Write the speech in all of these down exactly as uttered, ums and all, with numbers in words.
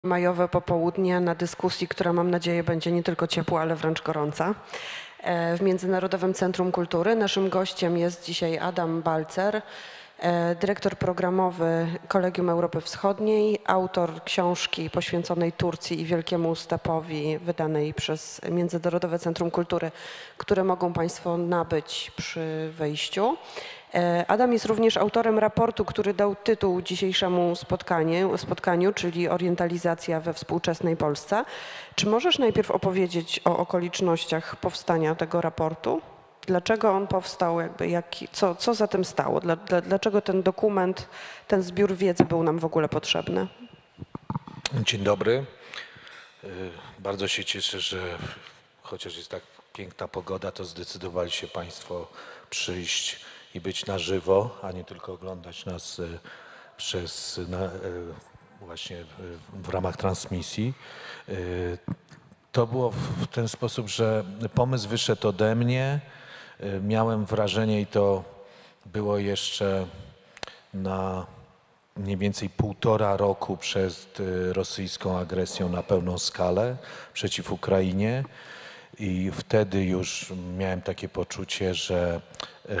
Majowe popołudnie na dyskusji, która mam nadzieję będzie nie tylko ciepła, ale wręcz gorąca. W Międzynarodowym Centrum Kultury naszym gościem jest dzisiaj Adam Balcer, dyrektor programowy Kolegium Europy Wschodniej, autor książki poświęconej Turcji i Wielkiemu Stepowi, wydanej przez Międzynarodowe Centrum Kultury, które mogą Państwo nabyć przy wejściu. Adam jest również autorem raportu, który dał tytuł dzisiejszemu spotkaniu, spotkaniu, czyli Orientalizacja we współczesnej Polsce. Czy możesz najpierw opowiedzieć o okolicznościach powstania tego raportu? Dlaczego on powstał, jakby jak, co, co za tym stało? Dla, dla, dlaczego ten dokument, ten zbiór wiedzy był nam w ogóle potrzebny? Dzień dobry. Bardzo się cieszę, że chociaż jest tak piękna pogoda, to zdecydowali się Państwo przyjść i być na żywo, a nie tylko oglądać nas przez, na, właśnie w ramach transmisji. To było w ten sposób, że pomysł wyszedł ode mnie. Miałem wrażenie, i to było jeszcze na mniej więcej półtora roku przed rosyjską agresją na pełną skalę przeciw Ukrainie. I wtedy już miałem takie poczucie, że e,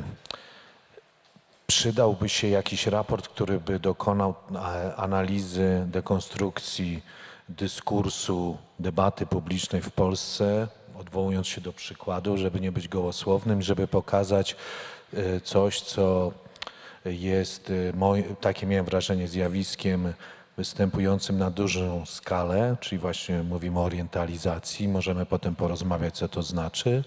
przydałby się jakiś raport, który by dokonał analizy, dekonstrukcji dyskursu, debaty publicznej w Polsce, odwołując się do przykładu, żeby nie być gołosłownym, żeby pokazać e, coś, co jest, moje, takie miałem wrażenie, zjawiskiem występującym na dużą skalę, czyli właśnie mówimy o orientalizacji. Możemy potem porozmawiać, co to znaczy.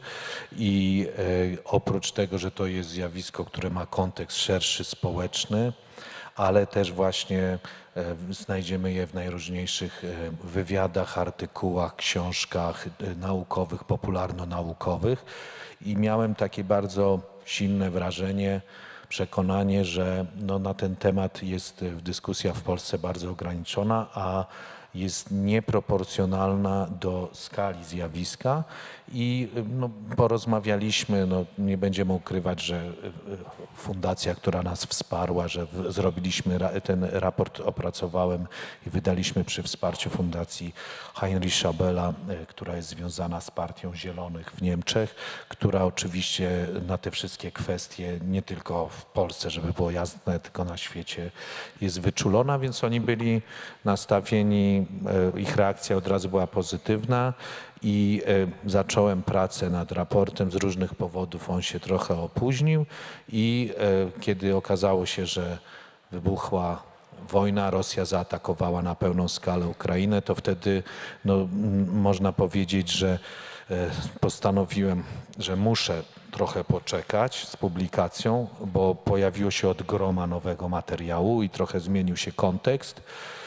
I e, oprócz tego, że to jest zjawisko, które ma kontekst szerszy, społeczny, ale też właśnie e, znajdziemy je w najróżniejszych e, wywiadach, artykułach, książkach e, naukowych, popularno-naukowych. I miałem takie bardzo silne wrażenie, przekonanie, że no, na ten temat jest dyskusja w Polsce bardzo ograniczona, a jest nieproporcjonalna do skali zjawiska. I no, porozmawialiśmy, no, nie będziemy ukrywać, że fundacja, która nas wsparła, że w, zrobiliśmy ra, ten raport, opracowałem i wydaliśmy przy wsparciu Fundacji Heinrich Schabela, która jest związana z Partią Zielonych w Niemczech, która oczywiście na te wszystkie kwestie, nie tylko w Polsce, żeby było jasne, tylko na świecie jest wyczulona, więc oni byli nastawieni, ich reakcja od razu była pozytywna. I e, zacząłem pracę nad raportem. Z różnych powodów on się trochę opóźnił i e, kiedy okazało się, że wybuchła wojna, Rosja zaatakowała na pełną skalę Ukrainę, to wtedy no, m, można powiedzieć, że e, postanowiłem, że muszę trochę poczekać z publikacją, bo pojawiło się od groma nowego materiału i trochę zmienił się kontekst.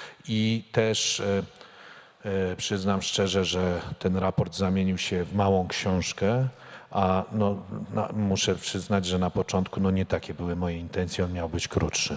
I też e, przyznam szczerze, że ten raport zamienił się w małą książkę, a no, no, muszę przyznać, że na początku no, nie takie były moje intencje, on miał być krótszy.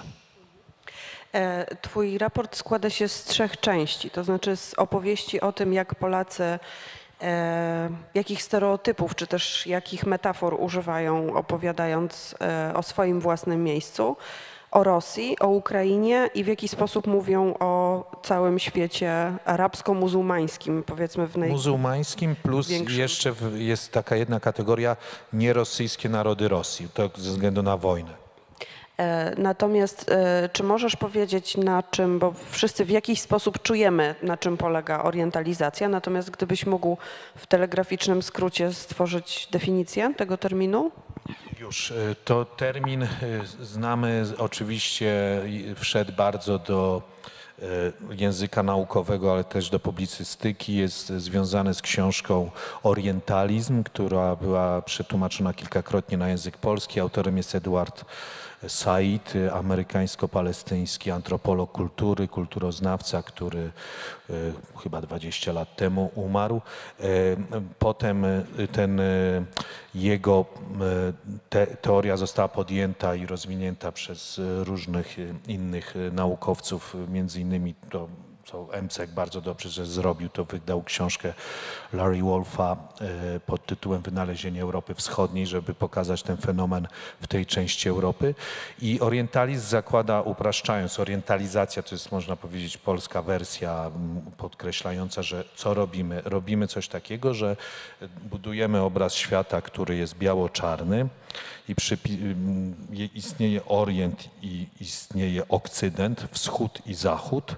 Twój raport składa się z trzech części, to znaczy z opowieści o tym, jak Polacy, e, jakich stereotypów czy też jakich metafor używają, opowiadając e, o swoim własnym miejscu, o Rosji, o Ukrainie i w jaki sposób mówią o całym świecie arabsko-muzułmańskim, powiedzmy w naj... Muzułmańskim plus większym. jeszcze jest taka jedna kategoria nierosyjskie narody Rosji, to ze względu na wojnę. Natomiast czy możesz powiedzieć, na czym, bo wszyscy w jakiś sposób czujemy, na czym polega orientalizacja, natomiast gdybyś mógł w telegraficznym skrócie stworzyć definicję tego terminu? Już, to termin znamy, oczywiście wszedł bardzo do języka naukowego, ale też do publicystyki. Jest związany z książką Orientalizm, która była przetłumaczona kilkakrotnie na język polski. Autorem jest Edward Said, amerykańsko-palestyński antropolog kultury, kulturoznawca, który y, chyba dwadzieścia lat temu umarł. Y, potem ten y, jego te, teoria została podjęta i rozwinięta przez różnych innych naukowców, między innymi to co M C E K bardzo dobrze, że zrobił, to wydał książkę Larry Wolfa e, pod tytułem Wynalezienie Europy Wschodniej, żeby pokazać ten fenomen w tej części Europy. I orientalizm zakłada, upraszczając, orientalizacja to jest, można powiedzieć, polska wersja m, podkreślająca, że co robimy? Robimy coś takiego, że budujemy obraz świata, który jest biało-czarny i przypi- m, je- istnieje Orient i istnieje Okcydent, Wschód i Zachód.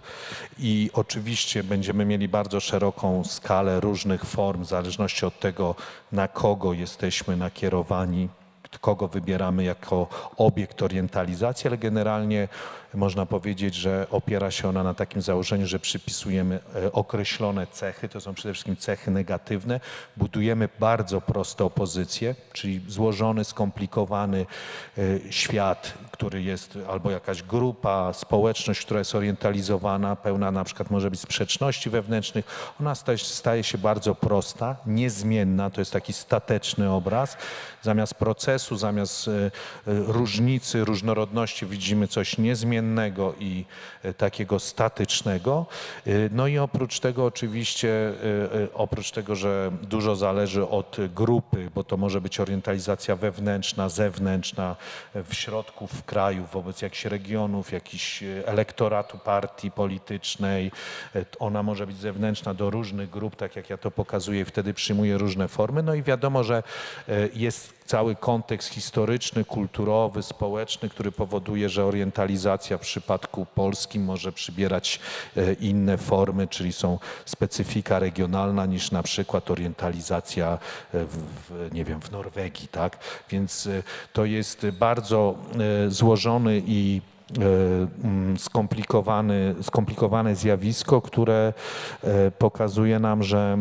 I oczywiście będziemy mieli bardzo szeroką skalę różnych form, w zależności od tego, na kogo jesteśmy nakierowani, kogo wybieramy jako obiekt orientalizacji, ale generalnie można powiedzieć, że opiera się ona na takim założeniu, że przypisujemy e, określone cechy, to są przede wszystkim cechy negatywne, budujemy bardzo proste opozycje, czyli złożony, skomplikowany e, świat, który jest, albo jakaś grupa, społeczność, która jest orientalizowana, pełna na przykład może być sprzeczności wewnętrznych, ona staje, staje się bardzo prosta, niezmienna, to jest taki stateczny obraz. Zamiast procesu, zamiast e, e, różnicy, różnorodności widzimy coś niezmiennego i e, takiego statycznego. E, No i oprócz tego oczywiście, e, e, oprócz tego, że dużo zależy od grupy, bo to może być orientalizacja wewnętrzna, zewnętrzna, e, w środku w kraju, wobec jakichś regionów, jakichś e, elektoratu partii politycznej. E, Ona może być zewnętrzna do różnych grup, tak jak ja to pokazuję, i wtedy przyjmuje różne formy. No i wiadomo, że e, jest cały kontekst historyczny, kulturowy, społeczny, który powoduje, że orientalizacja w przypadku polskim może przybierać e, inne formy, czyli są specyfika regionalna niż na przykład orientalizacja e, w, w, nie wiem, w Norwegii, tak? Więc e, to jest bardzo e, złożony i e, mm, skomplikowany, skomplikowane zjawisko, które e, pokazuje nam, że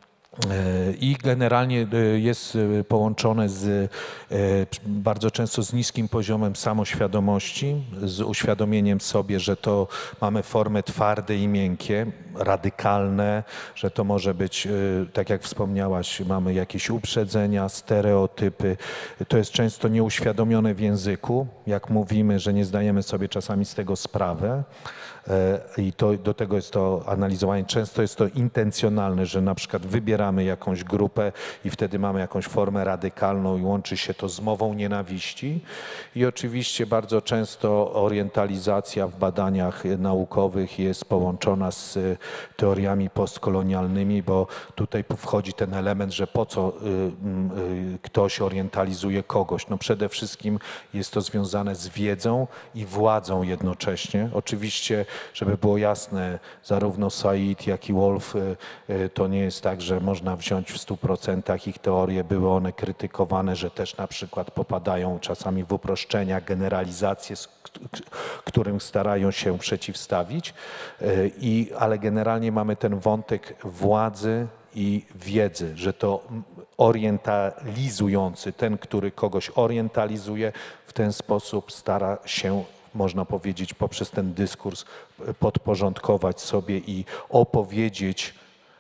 i generalnie jest połączone z, bardzo często z niskim poziomem samoświadomości, z uświadomieniem sobie, że to mamy formy twarde i miękkie, radykalne, że to może być, tak jak wspomniałaś, mamy jakieś uprzedzenia, stereotypy. To jest często nieuświadomione w języku, jak mówimy, że nie zdajemy sobie czasami z tego sprawy. I to, do tego jest to analizowanie. Często jest to intencjonalne, że na przykład wybieramy jakąś grupę i wtedy mamy jakąś formę radykalną i łączy się to z mową nienawiści. I oczywiście bardzo często orientalizacja w badaniach naukowych jest połączona z teoriami postkolonialnymi, bo tutaj wchodzi ten element, że po co y, y, ktoś orientalizuje kogoś. No przede wszystkim jest to związane z wiedzą i władzą jednocześnie. Oczywiście, żeby było jasne, zarówno Said, jak i Wolf, to nie jest tak, że można wziąć w stu procentach ich teorie, były one krytykowane, że też na przykład popadają czasami w uproszczenia, generalizacje, z którym starają się przeciwstawić, I, ale generalnie mamy ten wątek władzy i wiedzy, że to orientalizujący, ten, który kogoś orientalizuje, w ten sposób stara się, można powiedzieć, poprzez ten dyskurs podporządkować sobie i opowiedzieć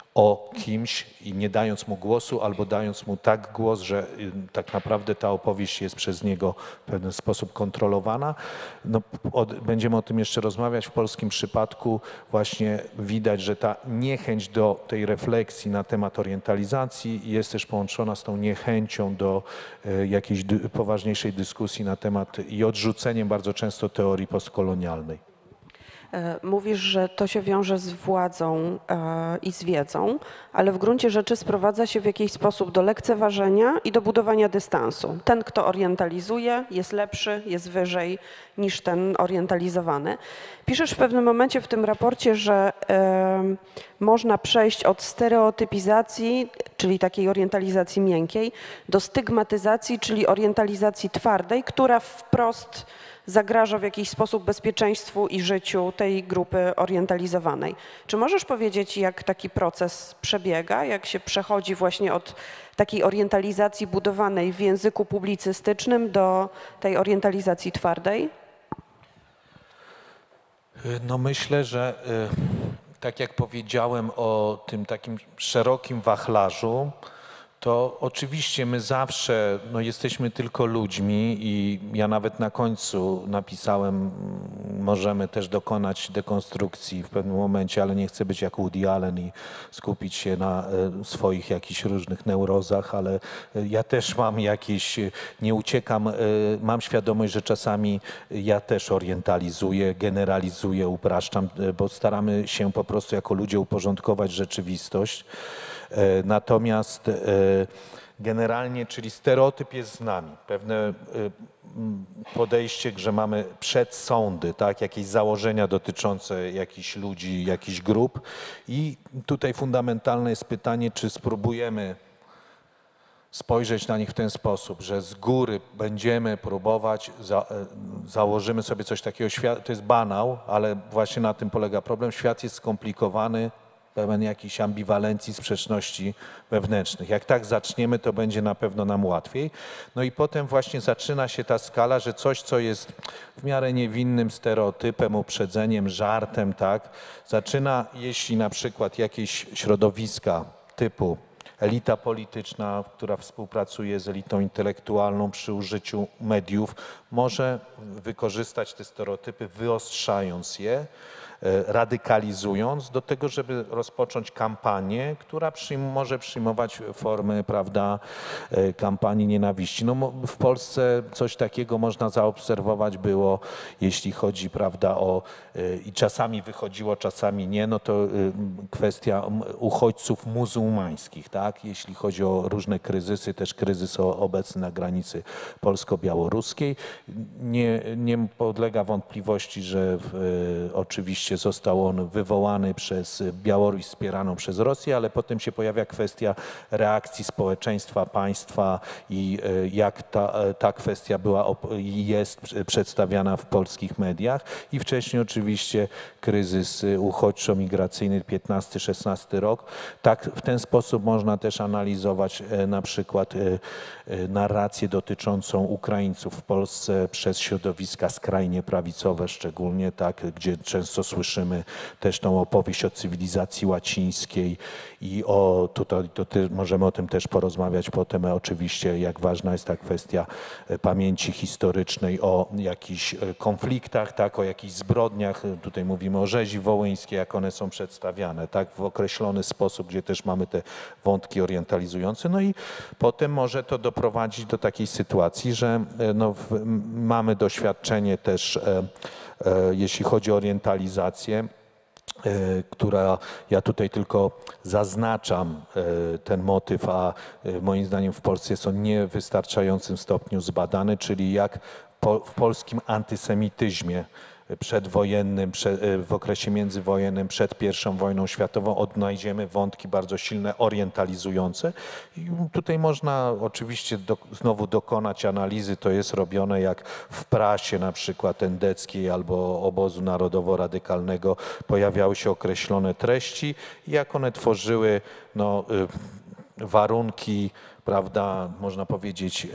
o kimś i nie dając mu głosu, albo dając mu tak głos, że tak naprawdę ta opowieść jest przez niego w pewien sposób kontrolowana. No, od, będziemy o tym jeszcze rozmawiać. W polskim przypadku właśnie widać, że ta niechęć do tej refleksji na temat orientalizacji jest też połączona z tą niechęcią do e, jakiejś dy, poważniejszej dyskusji na temat i odrzuceniem bardzo często teorii postkolonialnej. Mówisz, że to się wiąże z władzą e, i z wiedzą, ale w gruncie rzeczy sprowadza się w jakiś sposób do lekceważenia i do budowania dystansu. Ten, kto orientalizuje, jest lepszy, jest wyżej niż ten orientalizowany. Piszesz w pewnym momencie w tym raporcie, że e, można przejść od stereotypizacji, czyli takiej orientalizacji miękkiej, do stygmatyzacji, czyli orientalizacji twardej, która wprost zagraża w jakiś sposób bezpieczeństwu i życiu tej grupy orientalizowanej. Czy możesz powiedzieć, jak taki proces przebiega, jak się przechodzi właśnie od takiej orientalizacji budowanej w języku publicystycznym do tej orientalizacji twardej? No myślę, że tak jak powiedziałem o tym takim szerokim wachlarzu, To oczywiście my zawsze no, jesteśmy tylko ludźmi i ja nawet na końcu napisałem, możemy też dokonać dekonstrukcji w pewnym momencie, ale nie chcę być jak Woody Allen i skupić się na e, swoich jakichś różnych neurozach, ale e, ja też mam jakieś, e, nie uciekam, e, mam świadomość, że czasami ja też orientalizuję, generalizuję, upraszczam, e, bo staramy się po prostu jako ludzie uporządkować rzeczywistość. Natomiast generalnie, czyli stereotyp jest z nami, pewne podejście, że mamy przedsądy, tak, jakieś założenia dotyczące jakichś ludzi, jakichś grup i tutaj fundamentalne jest pytanie, czy spróbujemy spojrzeć na nich w ten sposób, że z góry będziemy próbować, za, założymy sobie coś takiego, świat, to jest banał, ale właśnie na tym polega problem, świat jest skomplikowany, pełen jakiejś ambiwalencji, sprzeczności wewnętrznych. Jak tak zaczniemy, to będzie na pewno nam łatwiej. No i potem właśnie zaczyna się ta skala, że coś, co jest w miarę niewinnym stereotypem, uprzedzeniem, żartem, tak, zaczyna, jeśli na przykład jakieś środowiska typu elita polityczna, która współpracuje z elitą intelektualną przy użyciu mediów, może wykorzystać te stereotypy, wyostrzając je, radykalizując do tego, żeby rozpocząć kampanię, która przyjm może przyjmować formy, prawda, kampanii nienawiści. No, w Polsce coś takiego można zaobserwować było, jeśli chodzi, prawda, o i czasami wychodziło, czasami nie, no to kwestia uchodźców muzułmańskich, tak, jeśli chodzi o różne kryzysy, też kryzys obecny na granicy polsko-białoruskiej. Nie, nie podlega wątpliwości, że w, oczywiście został on wywołany przez Białoruś wspieraną przez Rosję, ale potem się pojawia kwestia reakcji społeczeństwa, państwa i jak ta, ta kwestia była i jest przedstawiana w polskich mediach. I wcześniej oczywiście kryzys uchodźczo-migracyjny piętnasty szesnasty rok. Tak, w ten sposób można też analizować na przykład narrację dotyczącą Ukraińców w Polsce przez środowiska skrajnie prawicowe szczególnie, tak, gdzie często słyszymy też tą opowieść o cywilizacji łacińskiej i o, tutaj to ty, możemy o tym też porozmawiać potem, oczywiście jak ważna jest ta kwestia pamięci historycznej o jakichś konfliktach, tak, o jakichś zbrodniach, tutaj mówimy o rzezi wołyńskiej, jak one są przedstawiane, tak, w określony sposób, gdzie też mamy te wątki orientalizujące, no i potem może to doprowadzić do takiej sytuacji, że no, w, mamy doświadczenie też, e, e, jeśli chodzi o orientalizację, która, ja tutaj tylko zaznaczam ten motyw, a moim zdaniem w Polsce jest on nie w wystarczającym stopniu zbadany, czyli jak po, w polskim antysemityzmie przedwojennym, w okresie międzywojennym, przed pierwszą wojną światową odnajdziemy wątki bardzo silne, orientalizujące. I tutaj można oczywiście do, znowu dokonać analizy, to jest robione jak w prasie na przykład endeckiej albo obozu narodowo-radykalnego pojawiały się określone treści i jak one tworzyły no, warunki, prawda, można powiedzieć,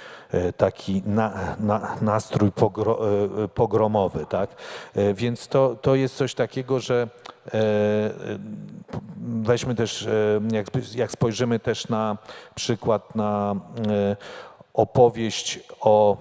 taki na, na, nastrój pogro, pogromowy, tak? Więc to, to jest coś takiego, że weźmy też, jak, jak spojrzymy też na przykład na opowieść o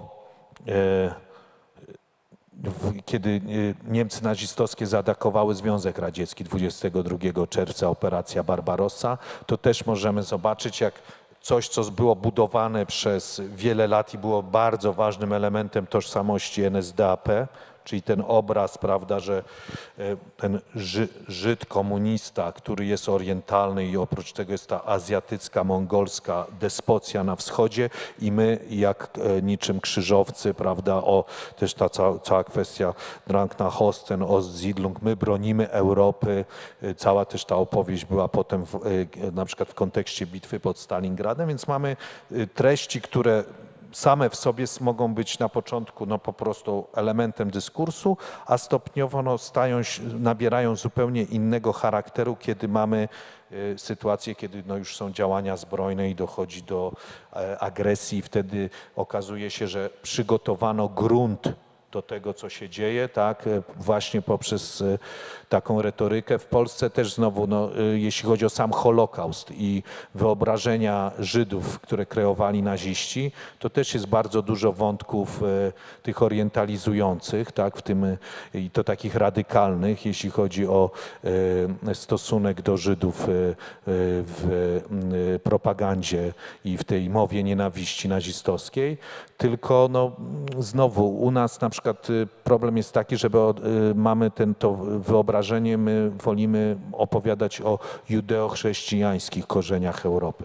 kiedy Niemcy nazistowskie zaatakowały Związek Radziecki dwudziestego drugiego czerwca, operacja Barbarossa, to też możemy zobaczyć, jak coś, co było budowane przez wiele lat i było bardzo ważnym elementem tożsamości N S D A P, czyli ten obraz, prawda, że ten Ży, Żyd komunista, który jest orientalny i oprócz tego jest ta azjatycka, mongolska despocja na wschodzie i my jak niczym krzyżowcy, prawda, o też ta cała, cała kwestia Drang nach Osten, Ostsiedlung, my bronimy Europy, cała też ta opowieść była potem w, na przykład w kontekście bitwy pod Stalingradem, więc mamy treści, które same w sobie mogą być na początku no, po prostu elementem dyskursu, a stopniowo no, stają się, nabierają zupełnie innego charakteru, kiedy mamy y, sytuację, kiedy no, już są działania zbrojne i dochodzi do e, agresji. Wtedy okazuje się, że przygotowano grunt do tego, co się dzieje, tak, właśnie poprzez taką retorykę. W Polsce też znowu, no, jeśli chodzi o sam Holokaust i wyobrażenia Żydów, które kreowali naziści, to też jest bardzo dużo wątków tych orientalizujących, tak, w tym i to takich radykalnych, jeśli chodzi o stosunek do Żydów w propagandzie i w tej mowie nienawiści nazistowskiej. Tylko no, znowu u nas na przykład problem jest taki, że mamy ten, to wyobrażenie, my wolimy opowiadać o judeo-chrześcijańskich korzeniach Europy.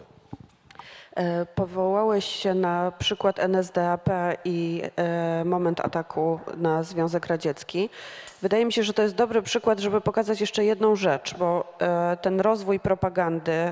Powołałeś się na przykład N S D A P i moment ataku na Związek Radziecki. Wydaje mi się, że to jest dobry przykład, żeby pokazać jeszcze jedną rzecz, bo ten rozwój propagandy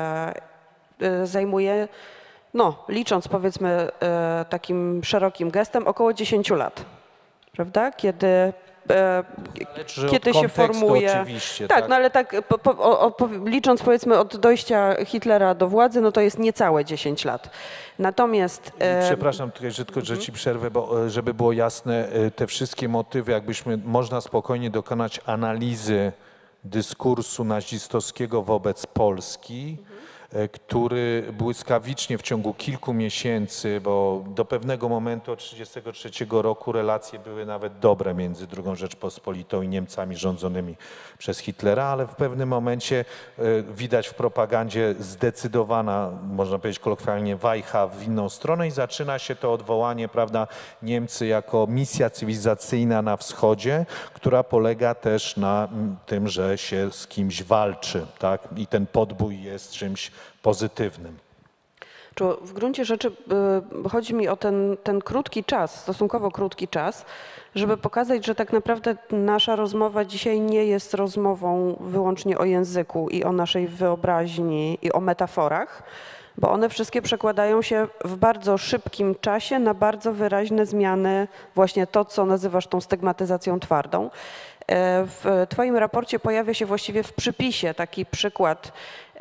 zajmuje, no licząc powiedzmy takim szerokim gestem, około dziesięć lat, prawda? Kiedy Zależy kiedy od się kontekstu formuje. oczywiście, Tak, tak. no ale tak po, po, o, po, licząc powiedzmy od dojścia Hitlera do władzy, no to jest niecałe dziesięć lat. Natomiast e, Przepraszam, tutaj, że, tylko, że ci przerwę, bo żeby było jasne, te wszystkie motywy, jakbyśmy, można spokojnie dokonać analizy dyskursu nazistowskiego wobec Polski, który błyskawicznie w ciągu kilku miesięcy, bo do pewnego momentu od tysiąc dziewięćset trzydziestego trzeciego roku relacje były nawet dobre między drugą Rzeczpospolitą i Niemcami rządzonymi przez Hitlera, ale w pewnym momencie widać w propagandzie zdecydowana, można powiedzieć kolokwialnie, wajcha w inną stronę i zaczyna się to odwołanie, prawda, Niemcy jako misja cywilizacyjna na wschodzie, która polega też na tym, że się z kimś walczy, tak? I ten podbój jest czymś pozytywnym. W gruncie rzeczy chodzi mi o ten, ten krótki czas, stosunkowo krótki czas, żeby pokazać, że tak naprawdę nasza rozmowa dzisiaj nie jest rozmową wyłącznie o języku i o naszej wyobraźni i o metaforach, bo one wszystkie przekładają się w bardzo szybkim czasie na bardzo wyraźne zmiany, właśnie to, co nazywasz tą stygmatyzacją twardą. W Twoim raporcie pojawia się właściwie w przypisie taki przykład,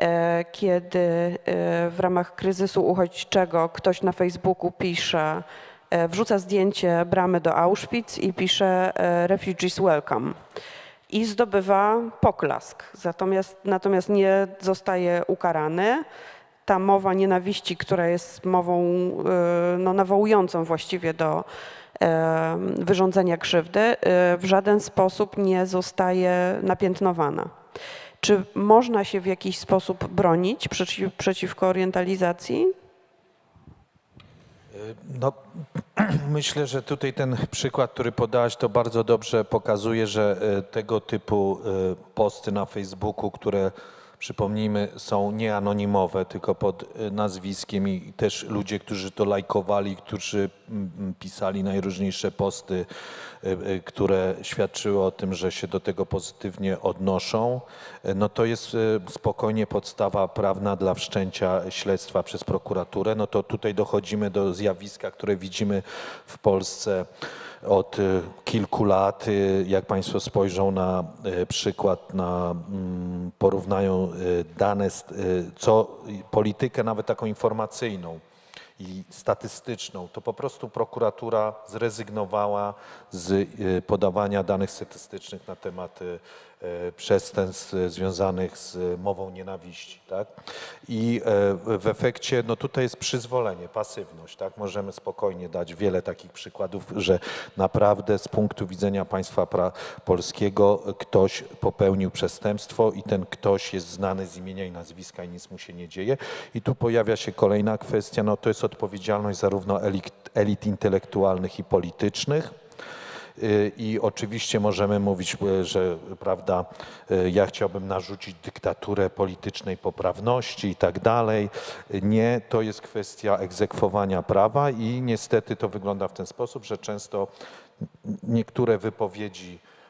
kiedy w ramach kryzysu uchodźczego ktoś na Facebooku pisze, wrzuca zdjęcie bramy do Auschwitz i pisze "Refugees welcome" i zdobywa poklask, natomiast, natomiast nie zostaje ukarany. Ta mowa nienawiści, która jest mową no, nawołującą właściwie do wyrządzenia krzywdy, w żaden sposób nie zostaje napiętnowana. Czy można się w jakiś sposób bronić przeciw, przeciwko orientalizacji? No, myślę, że tutaj ten przykład, który podałaś, to bardzo dobrze pokazuje, że tego typu posty na Facebooku, które przypomnijmy, są nieanonimowe, tylko pod nazwiskiem i też ludzie, którzy to lajkowali, którzy pisali najróżniejsze posty, które świadczyły o tym, że się do tego pozytywnie odnoszą, no to jest spokojnie podstawa prawna dla wszczęcia śledztwa przez prokuraturę. No to tutaj dochodzimy do zjawiska, które widzimy w Polsce od kilku lat. Jak Państwo spojrzą na przykład, na, porównają dane, co politykę nawet taką informacyjną i statystyczną, to po prostu prokuratura zrezygnowała z podawania danych statystycznych na temat przestępstw związanych z mową nienawiści, tak? I w efekcie, no tutaj jest przyzwolenie, pasywność, tak? Możemy spokojnie dać wiele takich przykładów, że naprawdę z punktu widzenia państwa polskiego ktoś popełnił przestępstwo i ten ktoś jest znany z imienia i nazwiska i nic mu się nie dzieje. I tu pojawia się kolejna kwestia, no to jest odpowiedzialność zarówno elit, elit intelektualnych i politycznych. I oczywiście możemy mówić, że prawda, ja chciałbym narzucić dyktaturę politycznej poprawności i tak dalej. Nie, to jest kwestia egzekwowania prawa i niestety to wygląda w ten sposób, że często niektóre wypowiedzi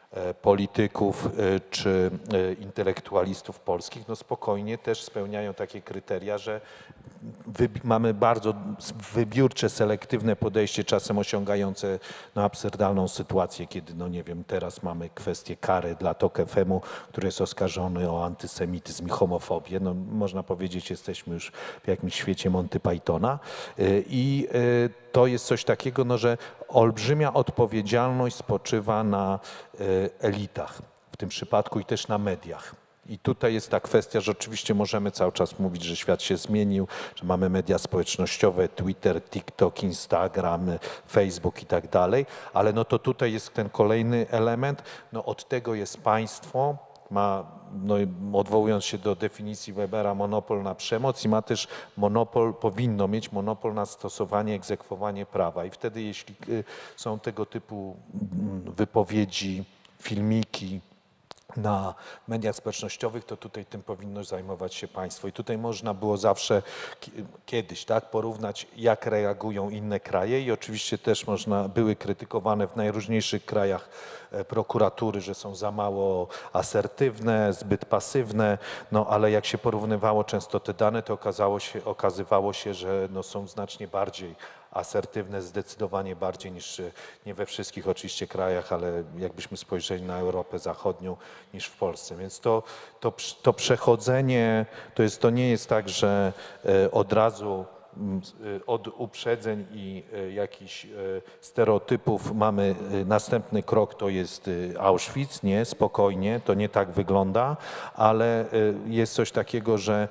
polityków czy intelektualistów polskich, no spokojnie też spełniają takie kryteria, że mamy bardzo wybiórcze, selektywne podejście, czasem osiągające no, absurdalną sytuację, kiedy, no nie wiem, teraz mamy kwestię kary dla Tok F M u, który jest oskarżony o antysemityzm i homofobię. No, można powiedzieć, jesteśmy już w jakimś świecie Monty Pythona. I to jest coś takiego, no, że olbrzymia odpowiedzialność spoczywa na elitach, w tym przypadku i też na mediach. I tutaj jest ta kwestia, że oczywiście możemy cały czas mówić, że świat się zmienił, że mamy media społecznościowe, Twitter, TikTok, Instagram, Facebook i tak dalej, ale no to tutaj jest ten kolejny element, no od tego jest państwo, ma, no odwołując się do definicji Webera, monopol na przemoc i ma też monopol, powinno mieć monopol na stosowanie, egzekwowanie prawa. I wtedy jeśli są tego typu wypowiedzi, filmiki, na mediach społecznościowych, to tutaj tym powinno zajmować się państwo. I tutaj można było zawsze kiedyś tak, porównać, jak reagują inne kraje i oczywiście też można, były krytykowane w najróżniejszych krajach prokuratury, że są za mało asertywne, zbyt pasywne, no ale jak się porównywało często te dane, to okazało się, okazywało się, że no, są znacznie bardziej asertywne, zdecydowanie bardziej niż, nie we wszystkich oczywiście krajach, ale jakbyśmy spojrzeli na Europę Zachodnią niż w Polsce. Więc to, to, to przechodzenie, to, jest, to nie jest tak, że od razu od uprzedzeń i jakichś stereotypów mamy następny krok, to jest Auschwitz, nie, spokojnie, to nie tak wygląda, ale jest coś takiego, że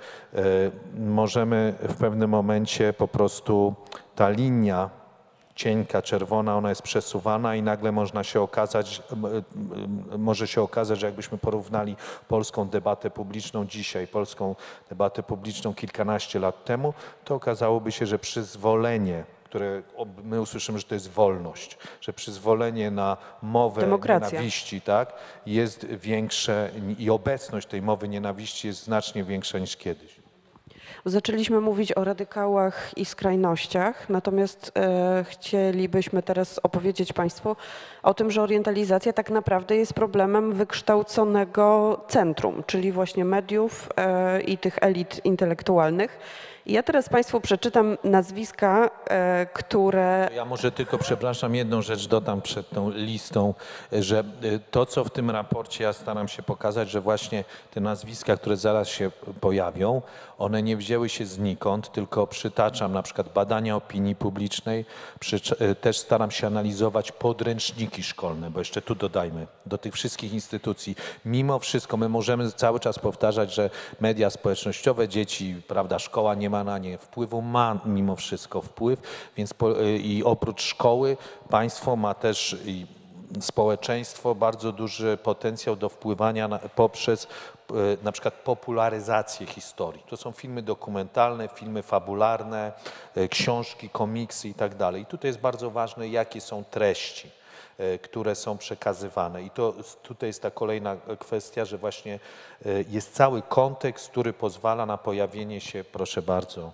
możemy w pewnym momencie po prostu ta linia cienka, czerwona, ona jest przesuwana i nagle można się okazać, może się okazać, że jakbyśmy porównali polską debatę publiczną dzisiaj, polską debatę publiczną kilkanaście lat temu, to okazałoby się, że przyzwolenie, które my usłyszymy, że to jest wolność, że przyzwolenie na mowę Demokracja. nienawiści, tak, jest większe i obecność tej mowy nienawiści jest znacznie większa niż kiedyś. Zaczęliśmy mówić o radykałach i skrajnościach, natomiast e, chcielibyśmy teraz opowiedzieć Państwu o tym, że orientalizacja tak naprawdę jest problemem wykształconego centrum, czyli właśnie mediów e, i tych elit intelektualnych. I ja teraz Państwu przeczytam nazwiska, e, które... Ja może tylko, przepraszam, jedną rzecz dodam przed tą listą, że to, co w tym raporcie ja staram się pokazać, że właśnie te nazwiska, które zaraz się pojawią, one nie wzięły się znikąd, tylko przytaczam na przykład badania opinii publicznej, też staram się analizować podręczniki szkolne, bo jeszcze tu dodajmy, do tych wszystkich instytucji. Mimo wszystko my możemy cały czas powtarzać, że media społecznościowe, dzieci, prawda, szkoła nie ma na nie wpływu, ma mimo wszystko wpływ, więc po, i oprócz szkoły państwo ma też i społeczeństwo bardzo duży potencjał do wpływania na, poprzez na przykład popularyzację historii. To są filmy dokumentalne, filmy fabularne, książki, komiksy i tak dalej. I tutaj jest bardzo ważne, jakie są treści, które są przekazywane. I to tutaj jest ta kolejna kwestia, że właśnie jest cały kontekst, który pozwala na pojawienie się, proszę bardzo.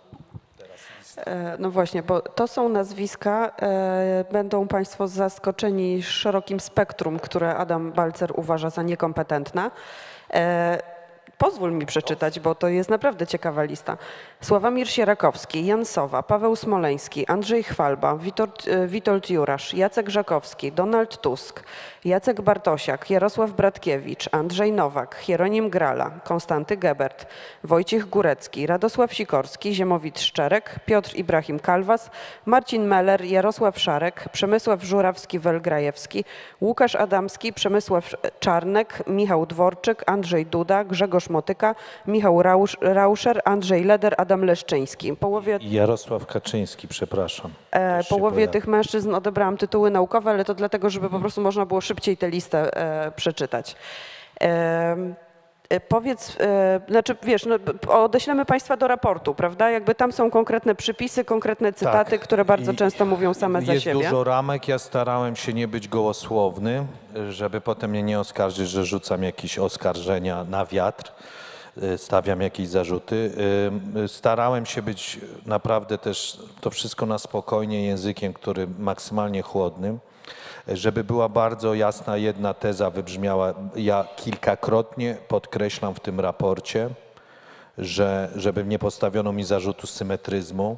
No właśnie, bo to są nazwiska, e, będą Państwo zaskoczeni szerokim spektrum, które Adam Balcer uważa za niekompetentne. E, pozwól mi przeczytać, bo to jest naprawdę ciekawa lista. Sławomir Sierakowski, Jan Sowa, Paweł Smoleński, Andrzej Chwalba, Witold, Witold Jurasz, Jacek Żakowski, Donald Tusk, Jacek Bartosiak, Jarosław Bratkiewicz, Andrzej Nowak, Hieronim Grala, Konstanty Gebert, Wojciech Górecki, Radosław Sikorski, Ziemowit Szczerek, Piotr Ibrahim Kalwas, Marcin Meller, Jarosław Szarek, Przemysław Żurawski-Welgrajewski, Łukasz Adamski, Przemysław Czarnek, Michał Dworczyk, Andrzej Duda, Grzegorz Motyka, Michał Rausz, Rauscher, Andrzej Leder, Adam Leszczyński. Połowie... Jarosław Kaczyński, przepraszam. E, połowie tych mężczyzn odebrałam tytuły naukowe, ale to dlatego, żeby po prostu można było szybciej tę listę e, przeczytać. E, e, powiedz, e, znaczy wiesz, no, odeślemy Państwa do raportu, prawda? Jakby tam są konkretne przypisy, konkretne cytaty, Tak. które bardzo I często mówią same za jest siebie. Jest dużo ramek, ja starałem się nie być gołosłowny, żeby potem mnie nie oskarżyć, że rzucam jakieś oskarżenia na wiatr. Stawiam jakieś zarzuty. Starałem się być naprawdę też to wszystko na spokojnie, językiem, który maksymalnie chłodnym. Żeby była bardzo jasna jedna teza wybrzmiała, ja kilkakrotnie podkreślam w tym raporcie, że żeby nie postawiono mi zarzutu symetryzmu,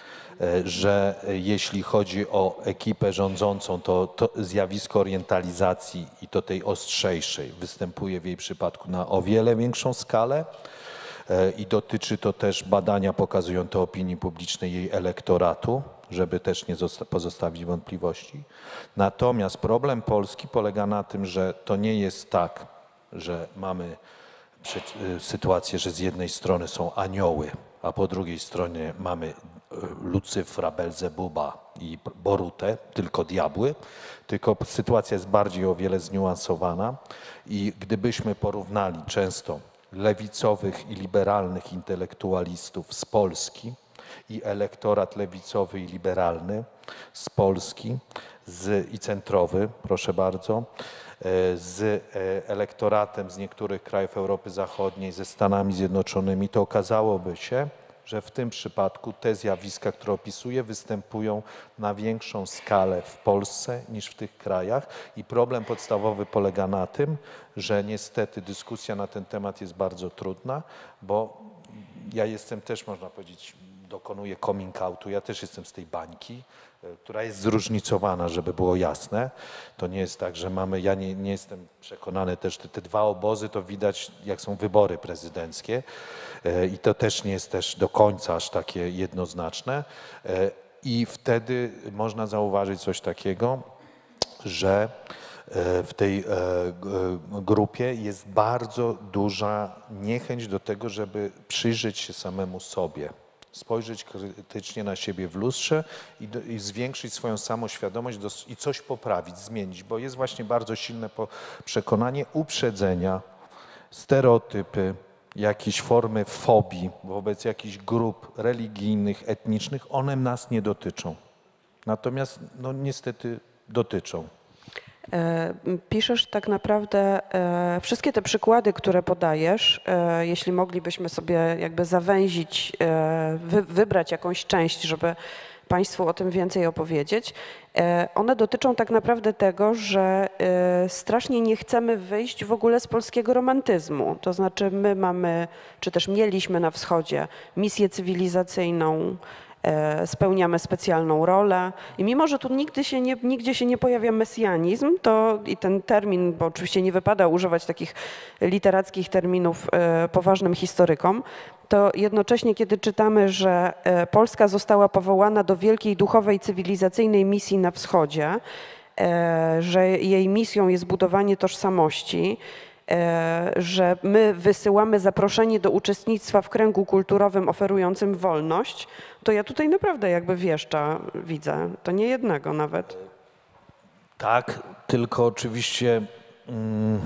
że jeśli chodzi o ekipę rządzącą, to, to zjawisko orientalizacji i to tej ostrzejszej występuje w jej przypadku na o wiele większą skalę i dotyczy to też badania, pokazują to opinii publicznej jej elektoratu, żeby też nie pozostawić wątpliwości. Natomiast problem Polski polega na tym, że to nie jest tak, że mamy sytuację, że z jednej strony są anioły, a po drugiej stronie mamy Lucyfra, Belzebuba i Borutę, tylko diabły, tylko sytuacja jest bardziej o wiele zniuansowana i gdybyśmy porównali często lewicowych i liberalnych intelektualistów z Polski i elektorat lewicowy i liberalny z Polski z, i centrowy, proszę bardzo, z elektoratem z niektórych krajów Europy Zachodniej, ze Stanami Zjednoczonymi, to okazałoby się, że w tym przypadku te zjawiska, które opisuję, występują na większą skalę w Polsce niż w tych krajach i problem podstawowy polega na tym, że niestety dyskusja na ten temat jest bardzo trudna, bo ja jestem też, można powiedzieć, dokonuję coming outu, ja też jestem z tej bańki, która jest zróżnicowana, żeby było jasne. To nie jest tak, że mamy, ja nie, nie jestem przekonany też, te, te dwa obozy to widać jak są wybory prezydenckie i to też nie jest też do końca aż takie jednoznaczne i wtedy można zauważyć coś takiego, że w tej grupie jest bardzo duża niechęć do tego, żeby przyjrzeć się samemu sobie, spojrzeć krytycznie na siebie w lustrze i, do, i zwiększyć swoją samoświadomość do, i coś poprawić, zmienić, bo jest właśnie bardzo silne po, przekonanie uprzedzenia, stereotypy, jakieś formy fobii wobec jakichś grup religijnych, etnicznych, one nas nie dotyczą. Natomiast no, niestety dotyczą. Piszesz tak naprawdę e, wszystkie te przykłady, które podajesz, e, jeśli moglibyśmy sobie jakby zawęzić, e, wy, wybrać jakąś część, żeby Państwu o tym więcej opowiedzieć, e, one dotyczą tak naprawdę tego, że e, strasznie nie chcemy wyjść w ogóle z polskiego romantyzmu. To znaczy my mamy, czy też mieliśmy na wschodzie misję cywilizacyjną, spełniamy specjalną rolę i mimo, że tu nigdy się nie, nigdzie się nie pojawia mesjanizm, to i ten termin, bo oczywiście nie wypada używać takich literackich terminów poważnym historykom, to jednocześnie kiedy czytamy, że Polska została powołana do wielkiej duchowej cywilizacyjnej misji na wschodzie, że jej misją jest budowanie tożsamości, że my wysyłamy zaproszenie do uczestnictwa w kręgu kulturowym oferującym wolność, to ja tutaj naprawdę jakby wieszcza widzę, to nie jednego nawet. Tak, tylko oczywiście mm,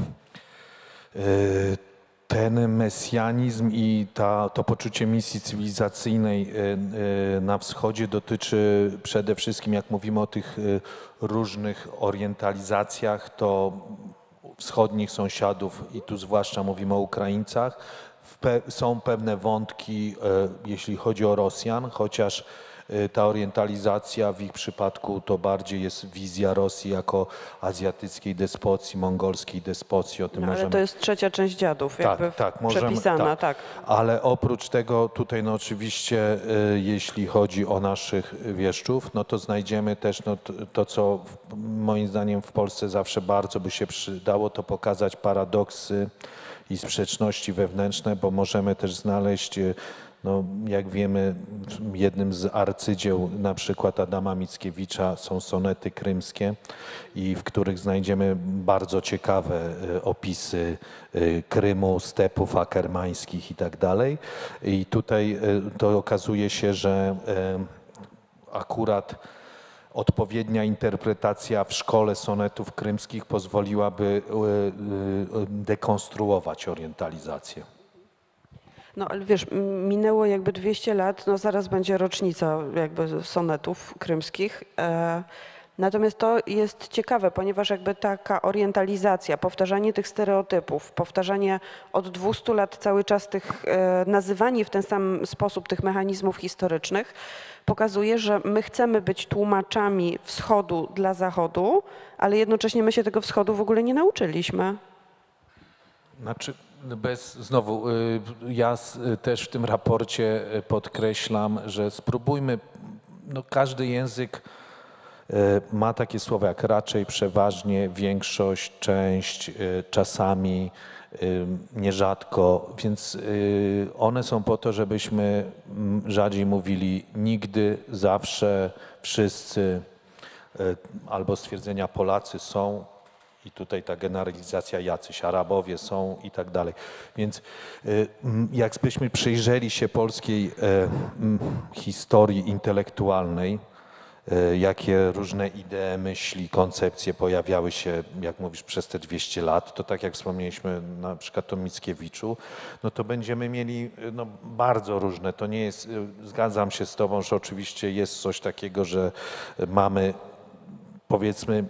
y, ten mesjanizm i ta, to poczucie misji cywilizacyjnej y, y, na wschodzie dotyczy przede wszystkim, jak mówimy o tych y, różnych orientalizacjach, to wschodnich sąsiadów i tu zwłaszcza mówimy o Ukraińcach, pe są pewne wątki, e, jeśli chodzi o Rosjan, chociaż e, ta orientalizacja w ich przypadku to bardziej jest wizja Rosji jako azjatyckiej despocji, mongolskiej despocji. O tym no, ale możemy... to jest trzecia część dziadów, tak, jakby tak, możemy, przepisana. Tak. Tak. Ale oprócz tego tutaj no oczywiście e, jeśli chodzi o naszych wieszczów, no to znajdziemy też no, to, to, co w, moim zdaniem w Polsce zawsze bardzo by się przydało, to pokazać paradoksy i sprzeczności wewnętrzne, bo możemy też znaleźć, no, jak wiemy, jednym z arcydzieł na przykład Adama Mickiewicza są sonety krymskie, i w których znajdziemy bardzo ciekawe opisy Krymu, stepów akermańskich i tak dalej. I tutaj to okazuje się, że akurat odpowiednia interpretacja w szkole sonetów krymskich pozwoliłaby dekonstruować orientalizację. No ale wiesz, minęło jakby dwieście lat, no zaraz będzie rocznica jakby sonetów krymskich. Natomiast to jest ciekawe, ponieważ jakby taka orientalizacja, powtarzanie tych stereotypów, powtarzanie od dwustu lat cały czas tych, e, nazywanie w ten sam sposób tych mechanizmów historycznych pokazuje, że my chcemy być tłumaczami wschodu dla zachodu, ale jednocześnie my się tego wschodu w ogóle nie nauczyliśmy. Znaczy, bez, znowu, y, ja s- też w tym raporcie podkreślam, że spróbujmy, no każdy język y, ma takie słowa jak raczej, przeważnie, większość, część, y, czasami, y, nierzadko, więc y, one są po to, żebyśmy mm, rzadziej mówili nigdy, zawsze, wszyscy, y, albo stwierdzenia Polacy są, i tutaj ta generalizacja jacyś, Arabowie są i tak dalej. Więc y, m, jakbyśmy przyjrzeli się polskiej y, m, historii intelektualnej, y, jakie różne idee, myśli, koncepcje pojawiały się, jak mówisz, przez te dwieście lat, to tak jak wspomnieliśmy na przykład o Mickiewiczu, no to będziemy mieli y, no, bardzo różne. To nie jest, y, zgadzam się z tobą, że oczywiście jest coś takiego, że mamy, powiedzmy,